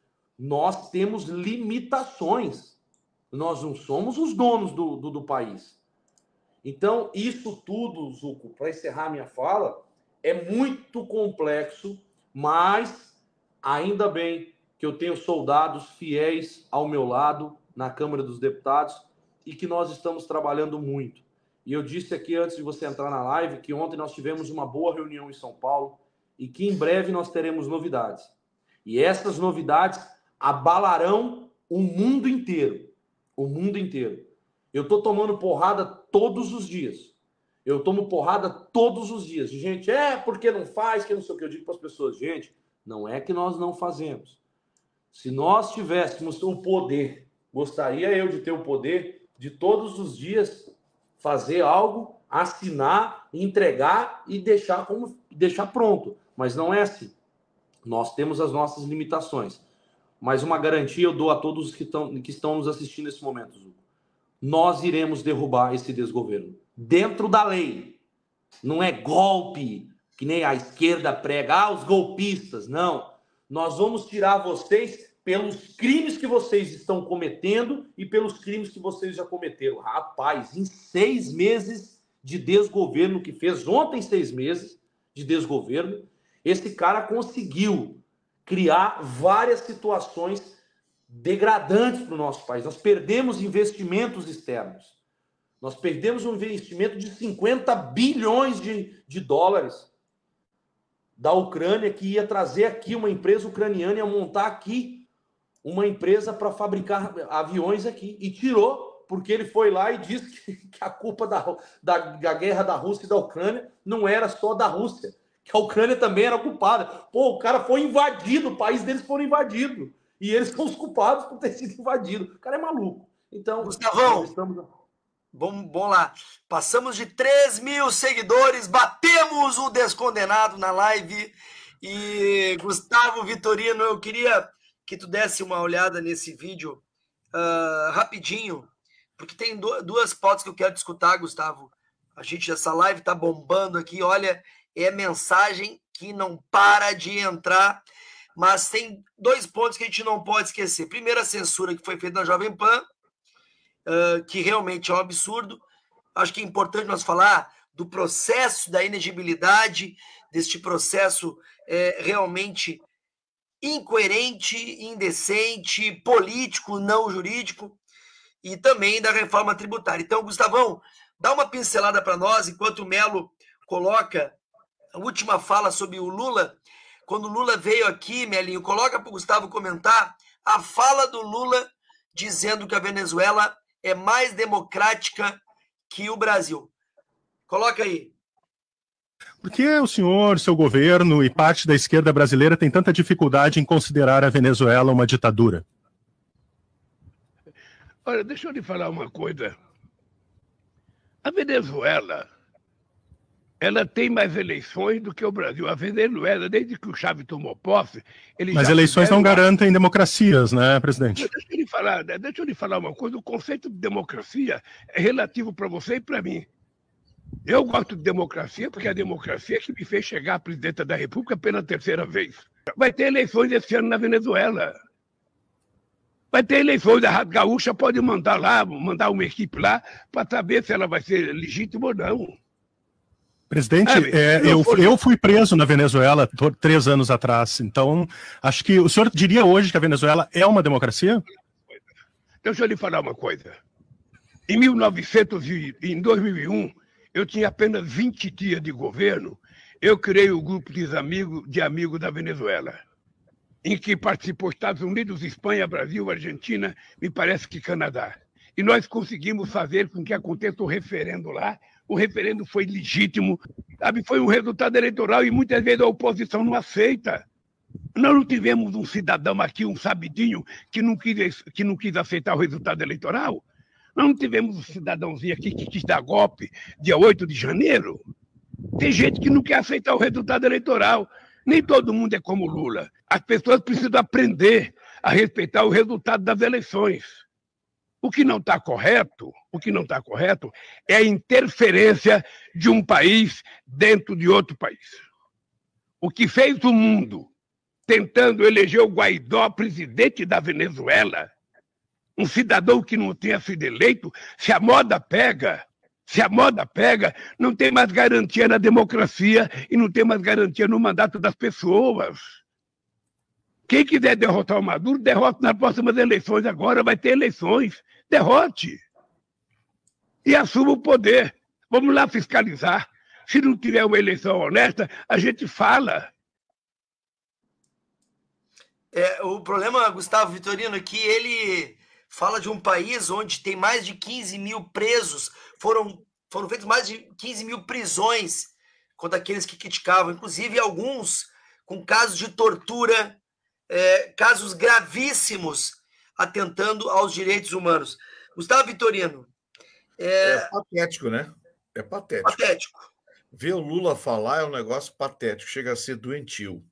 nós temos limitações. Nós não somos os donos do, do, do país. Então, isso tudo, Zuco, para encerrar minha fala, é muito complexo, mas ainda bem que eu tenho soldados fiéis ao meu lado na Câmara dos Deputados e que nós estamos trabalhando muito. E eu disse aqui antes de você entrar na live que ontem nós tivemos uma boa reunião em São Paulo e que em breve nós teremos novidades. E essas novidades abalarão o mundo inteiro. O mundo inteiro. Eu estou tomando porrada todos os dias. Eu tomo porrada todos os dias. De gente, é, porque não faz, que não sei o que. Eu digo para as pessoas, gente, não é que nós não fazemos. Se nós tivéssemos o poder, gostaria eu de ter o poder de todos os dias fazer algo, assinar, entregar e deixar, como, deixar pronto. Mas não é assim. Nós temos as nossas limitações. Mas uma garantia eu dou a todos os que estão, que estão nos assistindo nesse momento, Zuco. Nós iremos derrubar esse desgoverno. Dentro da lei. Não é golpe, que nem a esquerda prega, ah, os golpistas. Não. Nós vamos tirar vocês pelos crimes que vocês estão cometendo e pelos crimes que vocês já cometeram. Rapaz, em seis meses de desgoverno, que fez ontem seis meses de desgoverno, esse cara conseguiu criar várias situações degradantes para o nosso país. Nós perdemos investimentos externos. Nós perdemos um investimento de cinquenta bilhões de, de dólares da Ucrânia, que ia trazer aqui uma empresa ucraniana, ia montar aqui uma empresa para fabricar aviões aqui. E tirou, porque ele foi lá e disse que, que a culpa da, da, da guerra da Rússia e da Ucrânia não era só da Rússia, que a Ucrânia também era culpada. Pô, o cara foi invadido, o país deles foi invadido. E eles são os culpados por ter sido invadido. O cara é maluco. Então, Gustavão, estamos... bom, bom lá. Passamos de três mil seguidores, batemos o descondenado na live. E, Gustavo Vitorino, eu queria que tu desse uma olhada nesse vídeo uh, rapidinho, porque tem duas pautas que eu quero te escutar, Gustavo. A gente, essa live tá bombando aqui, olha, é mensagem que não para de entrar, mas tem dois pontos que a gente não pode esquecer. Primeiro, a censura que foi feita na Jovem Pan, uh, que realmente é um absurdo. Acho que é importante nós falar do processo da inegibilidade, deste processo é, realmente incoerente, indecente, político, não jurídico, e também da reforma tributária. Então, Gustavão, dá uma pincelada para nós, enquanto o Melo coloca a última fala sobre o Lula. Quando o Lula veio aqui, Melinho, coloca para o Gustavo comentar a fala do Lula dizendo que a Venezuela é mais democrática que o Brasil. Coloca aí. Por que o senhor, seu governo e parte da esquerda brasileira tem tanta dificuldade em considerar a Venezuela uma ditadura? Olha, deixa eu lhe falar uma coisa. A Venezuela ela tem mais eleições do que o Brasil. A Venezuela, desde que o Chávez tomou posse... Ele Mas já eleições não uma... garantem democracias, né, presidente? Deixa eu lhe falar, deixa eu lhe falar uma coisa. O conceito de democracia é relativo para você e para mim. Eu gosto de democracia porque é a democracia que me fez chegar à presidenta da República pela terceira vez. Vai ter eleições esse ano na Venezuela. Vai ter eleições, a Rádio Gaúcha pode mandar lá, mandar uma equipe lá para saber se ela vai ser legítima ou não. Presidente, é, é, eu, eu fui preso na Venezuela três anos atrás, então acho que o senhor diria hoje que a Venezuela é uma democracia? Deixa eu lhe falar uma coisa. Em mil e novecentos e em dois mil e um, eu tinha apenas vinte dias de governo, eu criei o grupo de amigos, de amigos da Venezuela, em que participou Estados Unidos, Espanha, Brasil, Argentina, me parece que Canadá. E nós conseguimos fazer com que aconteça o referendo lá. O referendo foi legítimo, sabe? Foi um resultado eleitoral e muitas vezes a oposição não aceita. Nós não tivemos um cidadão aqui, um sabidinho, que não quis, que não quis aceitar o resultado eleitoral. Nós não tivemos um cidadãozinho aqui que quis dar golpe dia oito de janeiro. Tem gente que não quer aceitar o resultado eleitoral. Nem todo mundo é como Lula. As pessoas precisam aprender a respeitar o resultado das eleições. O que não está correto, o que não está correto é a interferência de um país dentro de outro país. O que fez o mundo tentando eleger o Guaidó presidente da Venezuela, um cidadão que não tenha sido eleito, se a moda pega, se a moda pega, não tem mais garantia na democracia e não tem mais garantia no mandato das pessoas. Quem quiser derrotar o Maduro, derrote nas próximas eleições. Agora vai ter eleições. Derrote. E assuma o poder. Vamos lá fiscalizar. Se não tiver uma eleição honesta, a gente fala. É, o problema, Gustavo Vitorino, é que ele fala de um país onde tem mais de quinze mil presos. Foram, foram feitas mais de quinze mil prisões contra aqueles que criticavam. Inclusive, alguns com casos de tortura, É, casos gravíssimos atentando aos direitos humanos. Gustavo Vitorino. É, é patético, né? É patético. Patético. Ver o Lula falar é um negócio patético, chega a ser doentio.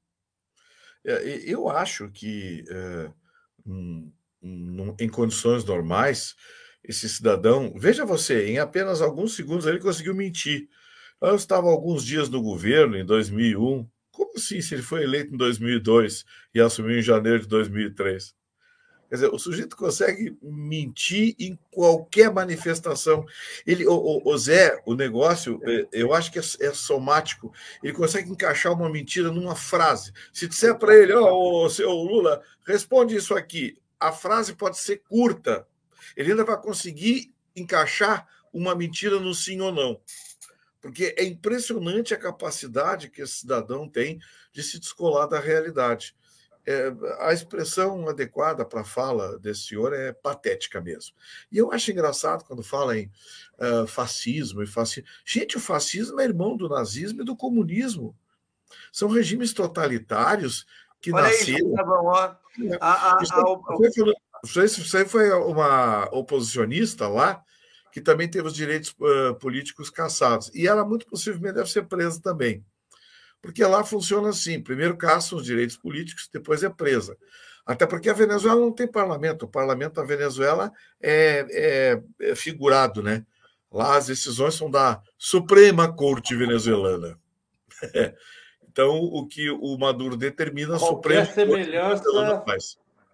É, eu acho que, é, um, um, em condições normais, esse cidadão, veja você, em apenas alguns segundos ele conseguiu mentir. Eu estava alguns dias no governo, em dois mil e um. Como assim, se ele foi eleito em dois mil e dois e assumiu em janeiro de dois mil e três? Quer dizer, o sujeito consegue mentir em qualquer manifestação. Ele, o, o, o Zé, o negócio, eu acho que é, é somático. Ele consegue encaixar uma mentira numa frase. Se disser para ele, ó, oh, o seu Lula, responde isso aqui. A frase pode ser curta. Ele ainda vai conseguir encaixar uma mentira no sim ou não. Porque é impressionante a capacidade que esse cidadão tem de se descolar da realidade. É, a expressão adequada para a fala desse senhor é patética mesmo. E eu acho engraçado quando fala em uh, fascismo e fascismo. Gente, o fascismo é irmão do nazismo e do comunismo. São regimes totalitários que Olha nasceram... Aí, ó. A, a, a, Isso aí foi uma oposicionista lá, que também teve os direitos uh, políticos cassados. E ela, muito possivelmente, deve ser presa também. Porque lá funciona assim: primeiro caçam os direitos políticos, depois é presa. Até porque a Venezuela não tem parlamento. O parlamento da Venezuela é, é, é figurado, né? Lá as decisões são da Suprema Corte Venezuelana. Então, o que o Maduro determina, a Suprema Corte Venezuelana faz.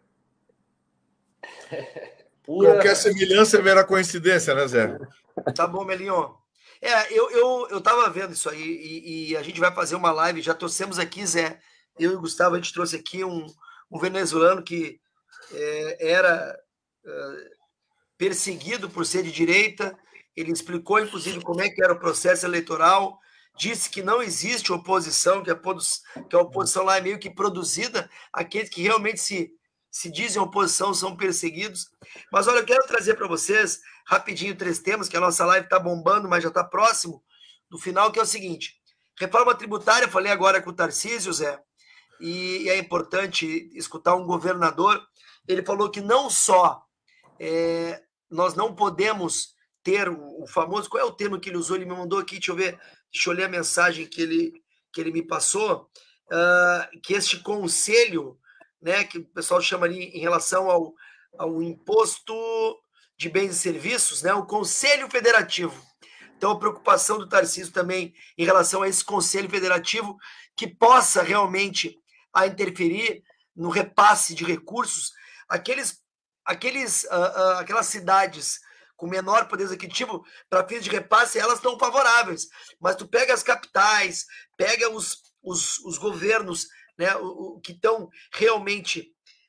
Pura... Qualquer semelhança é mera coincidência, né, Zé? Tá bom, Melinho. É, eu, eu, eu tava vendo isso aí e, e a gente vai fazer uma live. Já trouxemos aqui, Zé, eu e o Gustavo, a gente trouxe aqui um, um venezuelano que é, era é, perseguido por ser de direita. Ele explicou, inclusive, como é que era o processo eleitoral. Disse que não existe oposição, que a, que a oposição lá é meio que produzida. Aqueles que realmente se... se dizem oposição, são perseguidos. Mas olha, eu quero trazer para vocês, rapidinho, três temas, que a nossa live está bombando, mas já está próximo do final, que é o seguinte: reforma tributária, falei agora com o Tarcísio, Zé, e é importante escutar um governador. Ele falou que não só é, nós não podemos ter o, o famoso... Qual é o termo que ele usou? Ele me mandou aqui, deixa eu ver, deixa eu ler a mensagem que ele, que ele me passou, uh, que este conselho, né, que o pessoal chama ali em relação ao, ao imposto de bens e serviços, né, o Conselho Federativo. Então, a preocupação do Tarcísio também em relação a esse Conselho Federativo que possa realmente a interferir no repasse de recursos, aqueles, aqueles, uh, uh, aquelas cidades com menor poder executivo para fins de repasse, elas estão favoráveis. Mas tu pega as capitais, pega os, os, os governos, né, o, o, que estão realmente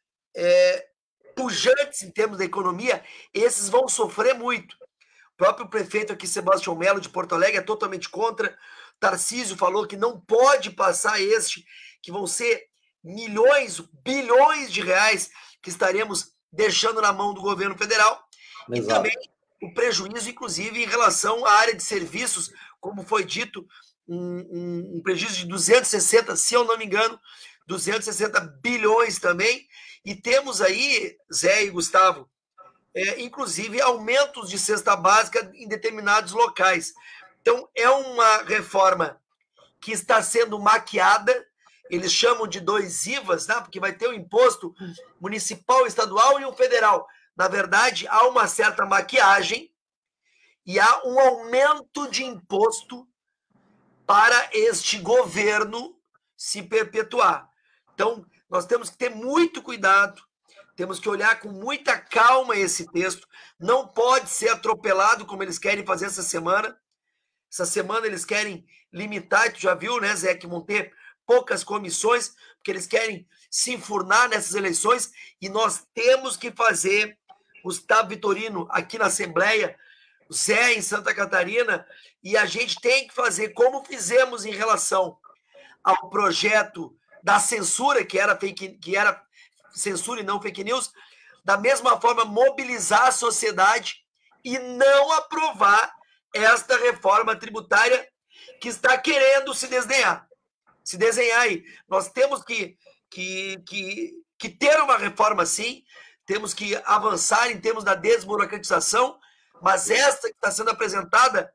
é, pujantes em termos da economia, esses vão sofrer muito. O próprio prefeito aqui, Sebastião Melo, de Porto Alegre, é totalmente contra. Tarcísio falou que não pode passar este, que vão ser milhões, bilhões de reais que estaremos deixando na mão do governo federal. Exato. E também o prejuízo, inclusive, em relação à área de serviços, como foi dito, um, um, um prejuízo de duzentos e sessenta, se eu não me engano, duzentos e sessenta bilhões também. E temos aí, Zé e Gustavo, é, inclusive aumentos de cesta básica em determinados locais. Então, é uma reforma que está sendo maquiada, eles chamam de dois I V As, né? Porque vai ter o imposto municipal, estadual e o federal. Na verdade, há uma certa maquiagem e há um aumento de imposto para este governo se perpetuar. Então, nós temos que ter muito cuidado, temos que olhar com muita calma esse texto, não pode ser atropelado como eles querem fazer essa semana. Essa semana eles querem limitar, tu já viu, né, Zé, que vão ter poucas comissões, porque eles querem se enfurnar nessas eleições, e nós temos que fazer, Gustavo Vitorino aqui na Assembleia, o Zé em Santa Catarina, e a gente tem que fazer como fizemos em relação ao projeto da censura, que era, fake, que era censura e não fake news, da mesma forma mobilizar a sociedade e não aprovar esta reforma tributária que está querendo se desenhar. Se desenhar aí. Nós temos que, que, que, que ter uma reforma assim, temos que avançar em termos da desburocratização, mas esta que está sendo apresentada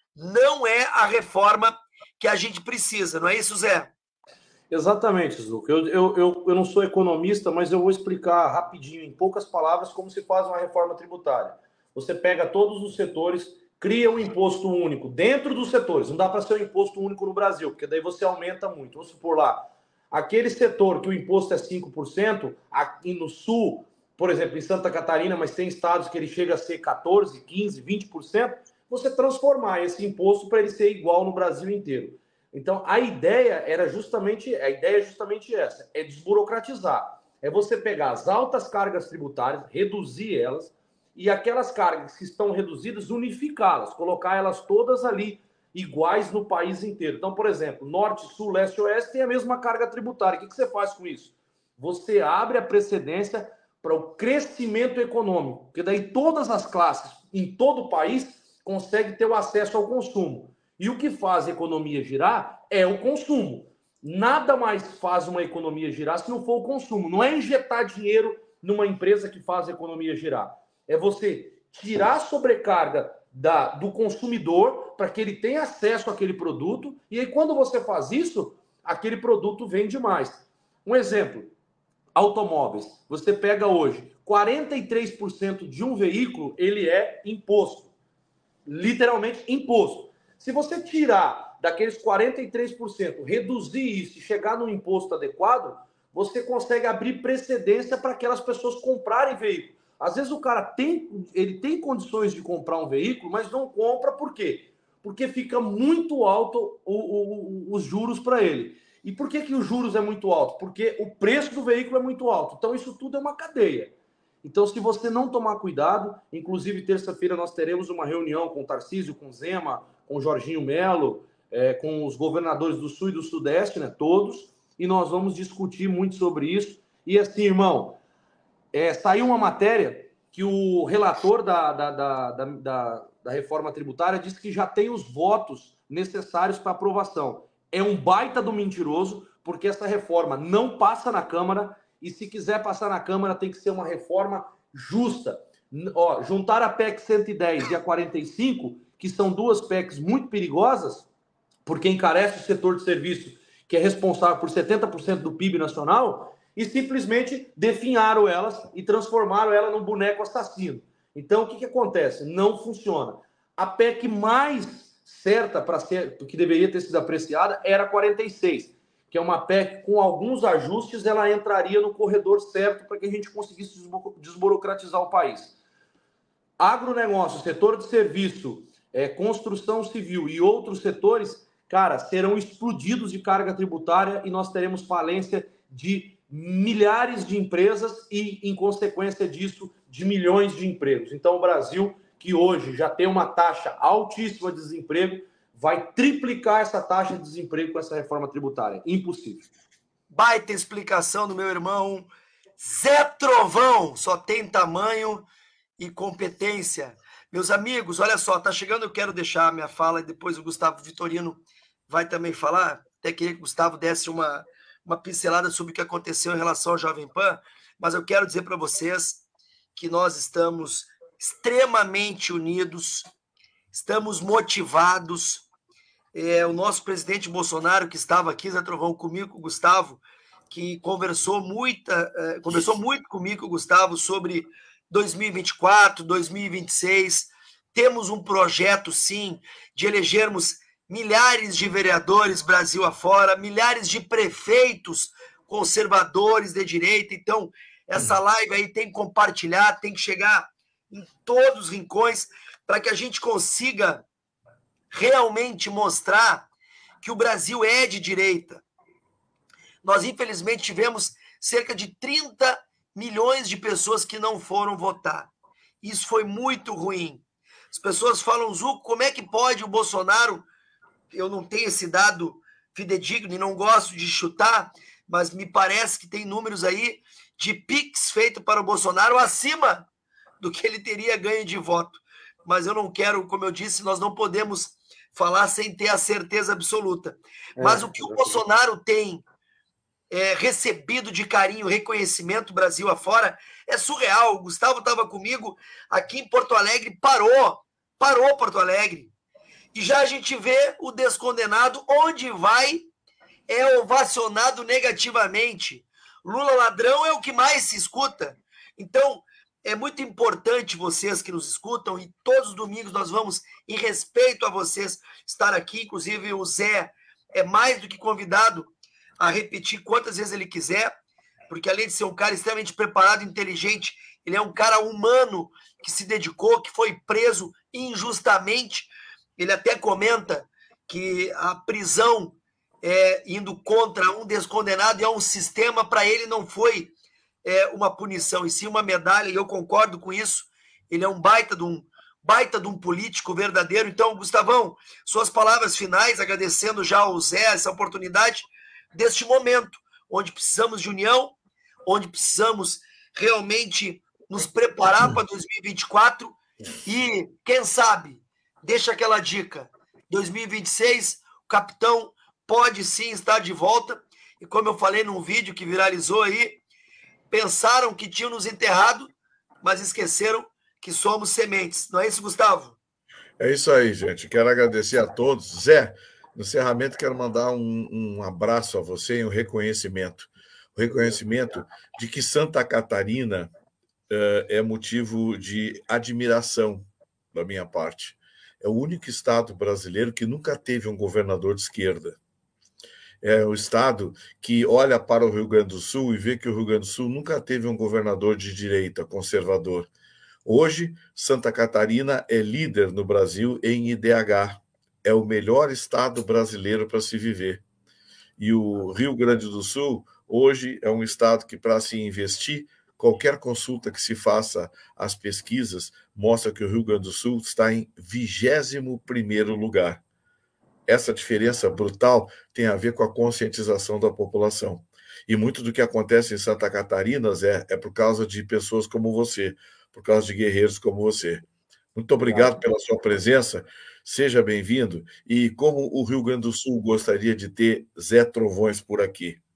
não é a reforma que a gente precisa, não é isso, Zé? Exatamente, Zuca. Eu, eu, eu, eu não sou economista, mas eu vou explicar rapidinho, em poucas palavras, como se faz uma reforma tributária. Você pega todos os setores, cria um imposto único dentro dos setores. Não dá para ser um imposto único no Brasil, porque daí você aumenta muito. Vamos supor lá, aquele setor que o imposto é cinco por cento, aqui no Sul, por exemplo, em Santa Catarina, mas tem estados que ele chega a ser quatorze por cento, quinze por cento, vinte por cento, você transformar esse imposto para ele ser igual no Brasil inteiro. Então, a ideia era justamente, a ideia é justamente essa, é desburocratizar. É você pegar as altas cargas tributárias, reduzir elas, e aquelas cargas que estão reduzidas, unificá-las, colocar elas todas ali, iguais no país inteiro. Então, por exemplo, Norte, Sul, Leste e Oeste tem a mesma carga tributária. O que você faz com isso? Você abre a precedência para o crescimento econômico, porque daí todas as classes, em todo o país, conseguem ter o acesso ao consumo. E o que faz a economia girar é o consumo. Nada mais faz uma economia girar se não for o consumo. Não é injetar dinheiro numa empresa que faz a economia girar. É você tirar a sobrecarga da, do consumidor para que ele tenha acesso àquele produto. E aí, quando você faz isso, aquele produto vende mais. Um exemplo, automóveis. Você pega hoje, quarenta e três por cento de um veículo, ele é imposto. Literalmente imposto. Se você tirar daqueles quarenta e três por cento, reduzir isso e chegar num imposto adequado, você consegue abrir precedência para aquelas pessoas comprarem veículo. Às vezes o cara tem, ele tem condições de comprar um veículo, mas não compra por quê? Porque fica muito alto o, o, os juros para ele. E por que, que os juros é muito alto? Porque o preço do veículo é muito alto. Então isso tudo é uma cadeia. Então, se você não tomar cuidado, inclusive terça-feira nós teremos uma reunião com o Tarcísio, com o Zema, com o Jorginho Melo, é, com os governadores do Sul e do Sudeste, né, todos, e nós vamos discutir muito sobre isso. E assim, irmão, é, saiu uma matéria que o relator da, da, da, da, da, da reforma tributária disse que já tem os votos necessários para aprovação. É um baita do mentiroso, porque essa reforma não passa na Câmara, e se quiser passar na Câmara tem que ser uma reforma justa. Ó, juntar a P E C cento e dez e a quarenta e cinco, que são duas P E Cs muito perigosas, porque encarece o setor de serviço, que é responsável por setenta por cento do P I B nacional, e simplesmente definharam elas e transformaram ela num boneco assassino. Então, o que, que acontece? Não funciona. A P E C mais certa para ser, que deveria ter sido apreciada, era a quarenta e seis, que é uma P E C com alguns ajustes, ela entraria no corredor certo para que a gente conseguisse desburocratizar o país. Agronegócio, setor de serviço, é, construção civil e outros setores, cara, serão explodidos de carga tributária e nós teremos falência de milhares de empresas e, em consequência disso, de milhões de empregos. Então, o Brasil, que hoje já tem uma taxa altíssima de desemprego, vai triplicar essa taxa de desemprego com essa reforma tributária. Impossível. Baita explicação do meu irmão Zé Trovão. Só tem tamanho e competência. Meus amigos, olha só, tá chegando, eu quero deixar a minha fala e depois o Gustavo Vitorino vai também falar. Até queria que o Gustavo desse uma, uma pincelada sobre o que aconteceu em relação ao Jovem Pan, mas eu quero dizer para vocês que nós estamos extremamente unidos, estamos motivados. É, o nosso presidente Bolsonaro, que estava aqui, Zé Trovão, comigo, com o Gustavo, que conversou, muita, é, conversou muito comigo, com o Gustavo, sobre dois mil e vinte e quatro, dois mil e vinte e seis. Temos um projeto, sim, de elegermos milhares de vereadores Brasil afora, milhares de prefeitos conservadores de direita. Então, essa live aí tem que compartilhar, tem que chegar em todos os rincões para que a gente consiga realmente mostrar que o Brasil é de direita. Nós, infelizmente, tivemos cerca de trinta milhões de pessoas que não foram votar. Isso foi muito ruim. As pessoas falam, Zuco, como é que pode o Bolsonaro... Eu não tenho esse dado fidedigno e não gosto de chutar, mas me parece que tem números aí de Pix feito para o Bolsonaro acima do que ele teria ganho de voto. Mas eu não quero, como eu disse, nós não podemos falar sem ter a certeza absoluta. Mas é, o que o Bolsonaro tem é, recebido de carinho, reconhecimento Brasil afora, é surreal. O Gustavo estava comigo aqui em Porto Alegre, parou, parou Porto Alegre. E já a gente vê o descondenado, onde vai, é ovacionado negativamente. Lula ladrão é o que mais se escuta. Então, é muito importante vocês que nos escutam, e todos os domingos nós vamos, em respeito a vocês, estar aqui. Inclusive, o Zé é mais do que convidado a repetir quantas vezes ele quiser, porque além de ser um cara extremamente preparado, inteligente, ele é um cara humano que se dedicou, que foi preso injustamente. Ele até comenta que a prisão é, indo contra um descondenado e é um sistema, para ele não foi é, uma punição, e sim uma medalha, e eu concordo com isso. Ele é um baita de um, baita de um político verdadeiro. Então, Gustavão, suas palavras finais, agradecendo já ao Zé essa oportunidade deste momento, onde precisamos de união, onde precisamos realmente nos preparar para dois mil e vinte e quatro e, quem sabe, deixa aquela dica, dois mil e vinte e seis, o capitão pode sim estar de volta, e como eu falei num vídeo que viralizou aí, pensaram que tinham nos enterrado, mas esqueceram que somos sementes. Não é isso, Gustavo? É isso aí, gente. Quero agradecer a todos. Zé, no encerramento, quero mandar um, um abraço a você e um reconhecimento. O reconhecimento de que Santa Catarina uh, é motivo de admiração da minha parte. É o único estado brasileiro que nunca teve um governador de esquerda. É o estado que olha para o Rio Grande do Sul e vê que o Rio Grande do Sul nunca teve um governador de direita, conservador. Hoje, Santa Catarina é líder no Brasil em I D H. É o melhor estado brasileiro para se viver. E o Rio Grande do Sul, hoje, é um estado que, para se investir, qualquer consulta que se faça às pesquisas mostra que o Rio Grande do Sul está em vigésimo primeiro lugar. Essa diferença brutal tem a ver com a conscientização da população. E muito do que acontece em Santa Catarina, Zé, é por causa de pessoas como você, por causa de guerreiros como você. Muito obrigado pela sua presença, seja bem-vindo. E como o Rio Grande do Sul gostaria de ter Zé Trovões por aqui.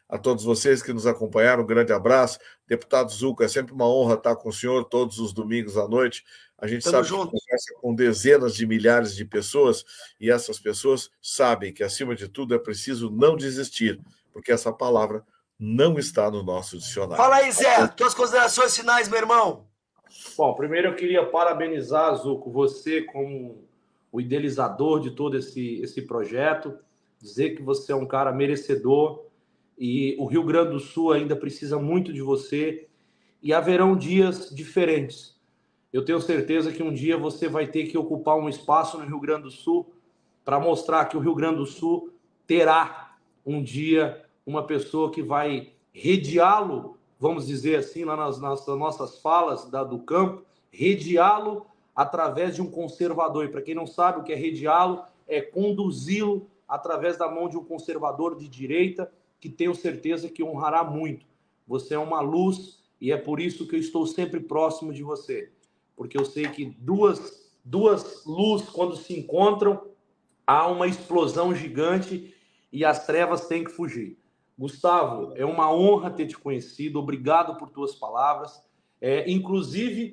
A todos vocês que nos acompanharam, um grande abraço. Deputado Zuco, é sempre uma honra estar com o senhor todos os domingos à noite. A gente Tamo sabe junto. que conversa com dezenas de milhares de pessoas e essas pessoas sabem que, acima de tudo, é preciso não desistir, porque essa palavra não está no nosso dicionário. Fala aí, Zé, tuas considerações finais, meu irmão. Bom, primeiro eu queria parabenizar, Zuco, você como o idealizador de todo esse, esse projeto, dizer que você é um cara merecedor e o Rio Grande do Sul ainda precisa muito de você e haverão dias diferentes. Eu tenho certeza que um dia você vai ter que ocupar um espaço no Rio Grande do Sul para mostrar que o Rio Grande do Sul terá um dia uma pessoa que vai rediá-lo, vamos dizer assim, lá nas, nas nossas falas da, do campo, rediá-lo através de um conservador. E para quem não sabe o que é rediá-lo, é conduzi-lo através da mão de um conservador de direita que tenho certeza que honrará muito. Você é uma luz e é por isso que eu estou sempre próximo de você. Porque eu sei que duas, duas luzes, quando se encontram, há uma explosão gigante e as trevas têm que fugir. Gustavo, é uma honra ter te conhecido, obrigado por tuas palavras. É, inclusive,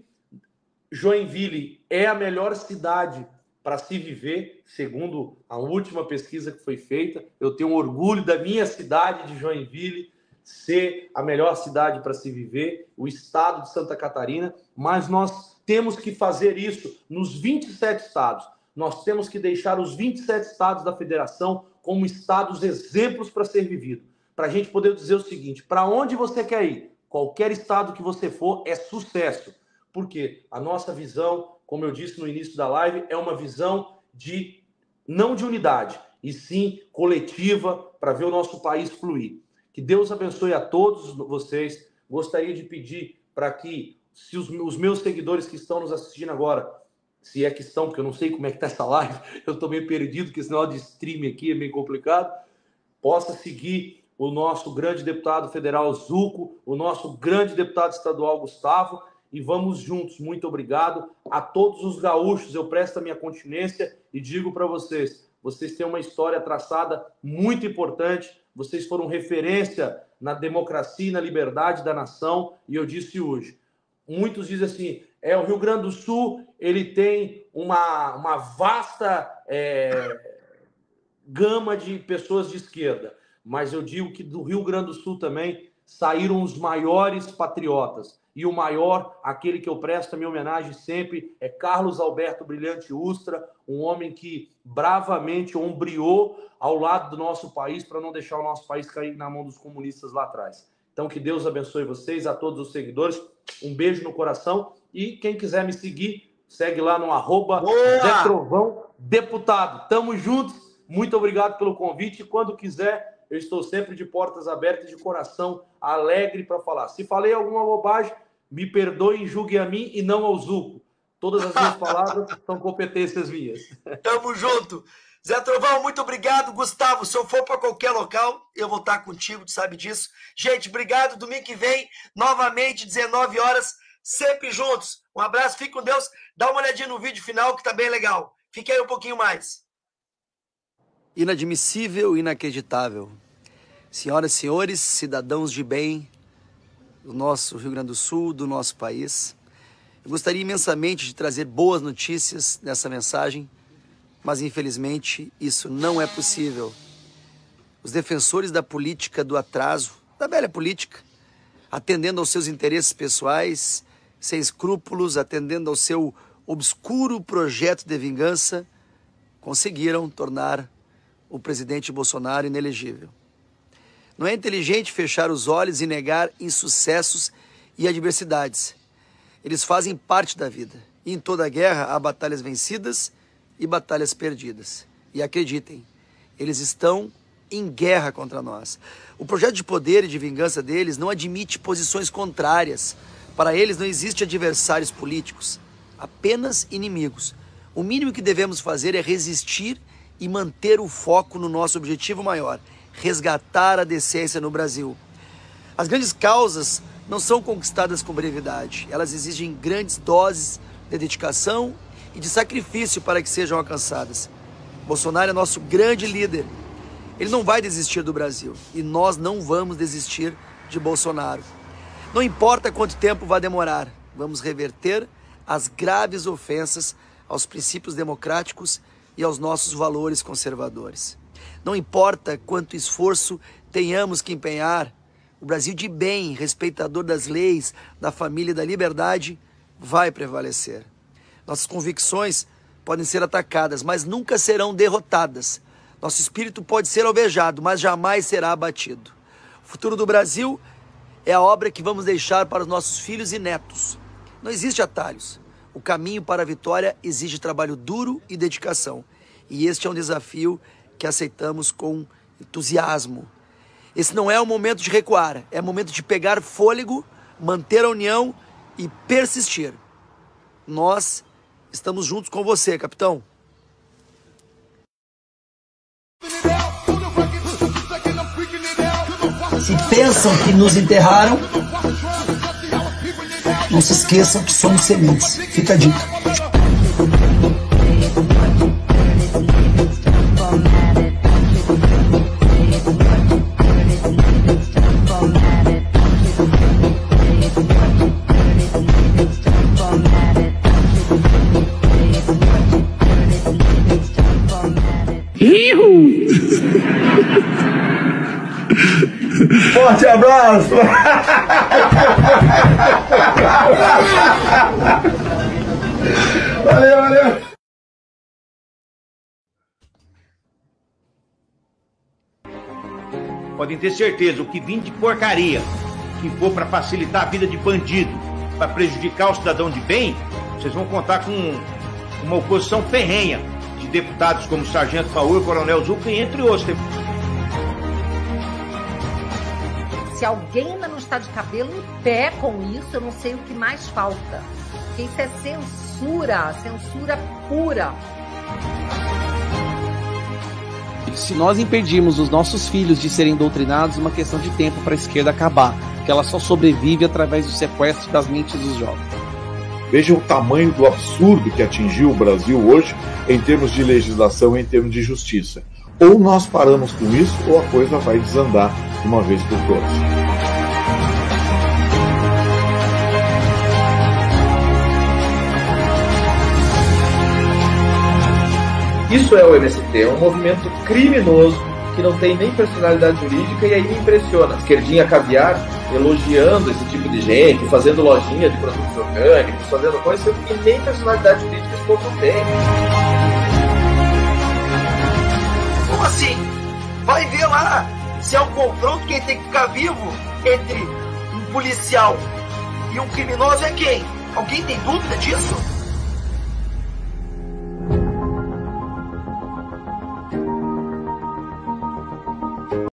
Joinville é a melhor cidade para se viver, segundo a última pesquisa que foi feita. Eu tenho orgulho da minha cidade de Joinville ser a melhor cidade para se viver, o estado de Santa Catarina, mas nós temos que fazer isso nos vinte e sete estados. Nós temos que deixar os vinte e sete estados da federação como estados exemplos para ser vivido. Para a gente poder dizer o seguinte, para onde você quer ir, qualquer estado que você for é sucesso. Porque a nossa visão, como eu disse no início da live, é uma visão de não de unidade, e sim coletiva para ver o nosso país fluir. Que Deus abençoe a todos vocês. Gostaria de pedir para que, se os, os meus seguidores que estão nos assistindo agora, se é que estão, porque eu não sei como é que está essa live, eu estou meio perdido, porque esse negócio de streaming aqui é meio complicado, possa seguir o nosso grande deputado federal Zuco, o nosso grande deputado estadual Gustavo, e vamos juntos. Muito obrigado a todos os gaúchos. Eu presto a minha continência e digo para vocês, vocês têm uma história traçada muito importante, vocês foram referência na democracia e na liberdade da nação, e eu disse hoje, muitos dizem assim, é, o Rio Grande do Sul, ele tem uma, uma vasta é, gama de pessoas de esquerda, mas eu digo que do Rio Grande do Sul também saíram os maiores patriotas. E o maior, aquele que eu presto a minha homenagem sempre, é Carlos Alberto Brilhante Ustra, um homem que bravamente ombreou ao lado do nosso país para não deixar o nosso país cair na mão dos comunistas lá atrás. Então, que Deus abençoe vocês, a todos os seguidores. Um beijo no coração. E quem quiser me seguir, segue lá no arroba Zé Trovão Deputado. Tamo juntos. Muito obrigado pelo convite. E quando quiser, eu estou sempre de portas abertas, de coração alegre para falar. Se falei alguma bobagem, me perdoem, julguem a mim e não ao Zuco. Todas as minhas palavras são competências minhas. Tamo junto. Zé Trovão, muito obrigado. Gustavo, se eu for para qualquer local, eu vou estar contigo, tu sabe disso. Gente, obrigado. Domingo que vem, novamente, dezenove horas, sempre juntos. Um abraço, fique com Deus. Dá uma olhadinha no vídeo final que tá bem legal. Fique aí um pouquinho mais. Inadmissível, inacreditável. Senhoras e senhores, cidadãos de bem do nosso Rio Grande do Sul, do nosso país, eu gostaria imensamente de trazer boas notícias nessa mensagem, mas infelizmente isso não é possível. Os defensores da política do atraso, da velha política, atendendo aos seus interesses pessoais, sem escrúpulos, atendendo ao seu obscuro projeto de vingança, conseguiram tornar o presidente Bolsonaro inelegível. Não é inteligente fechar os olhos e negar insucessos e adversidades. Eles fazem parte da vida. E em toda guerra há batalhas vencidas e batalhas perdidas. E acreditem, eles estão em guerra contra nós. O projeto de poder e de vingança deles não admite posições contrárias. Para eles não existe adversários políticos, apenas inimigos. O mínimo que devemos fazer é resistir e manter o foco no nosso objetivo maior, resgatar a decência no Brasil. As grandes causas não são conquistadas com brevidade, elas exigem grandes doses de dedicação e de sacrifício para que sejam alcançadas. Bolsonaro é nosso grande líder. Ele não vai desistir do Brasil e nós não vamos desistir de Bolsonaro. Não importa quanto tempo vai demorar, vamos reverter as graves ofensas aos princípios democráticos e aos nossos valores conservadores. Não importa quanto esforço tenhamos que empenhar, o Brasil de bem, respeitador das leis, da família e da liberdade, vai prevalecer. Nossas convicções podem ser atacadas, mas nunca serão derrotadas. Nosso espírito pode ser alvejado, mas jamais será abatido. O futuro do Brasil é a obra que vamos deixar para os nossos filhos e netos. Não existe atalhos. O caminho para a vitória exige trabalho duro e dedicação. E este é um desafio que aceitamos com entusiasmo. Esse não é o momento de recuar, é o momento de pegar fôlego, manter a união e persistir. Nós estamos juntos com você, capitão. Se pensam que nos enterraram, não se esqueçam que somos sementes. Fica a dica. Forte abraço! Valeu, valeu! Podem ter certeza, o que vim de porcaria, que for para facilitar a vida de bandido, para prejudicar o cidadão de bem, vocês vão contar com uma oposição ferrenha de deputados como Sargento Paul, Coronel Zucca e entre outros. Se alguém ainda não está de cabelo em pé com isso, eu não sei o que mais falta. Porque isso é censura, censura pura. Se nós impedirmos os nossos filhos de serem doutrinados, é uma questão de tempo para a esquerda acabar, que ela só sobrevive através do sequestro das mentes dos jovens. Veja o tamanho do absurdo que atingiu o Brasil hoje em termos de legislação e em termos de justiça. Ou nós paramos com isso, ou a coisa vai desandar de uma vez por todas. Isso é o M S T, é um movimento criminoso que não tem nem personalidade jurídica e aí me impressiona. Esquerdinha caviar elogiando esse tipo de gente, fazendo lojinha de produtos orgânicos, fazendo coisas que nem personalidade jurídica esse povo não tem. Como assim? Vai ver lá se é um confronto, quem tem que ficar vivo entre um policial e um criminoso é quem? Alguém tem dúvida disso?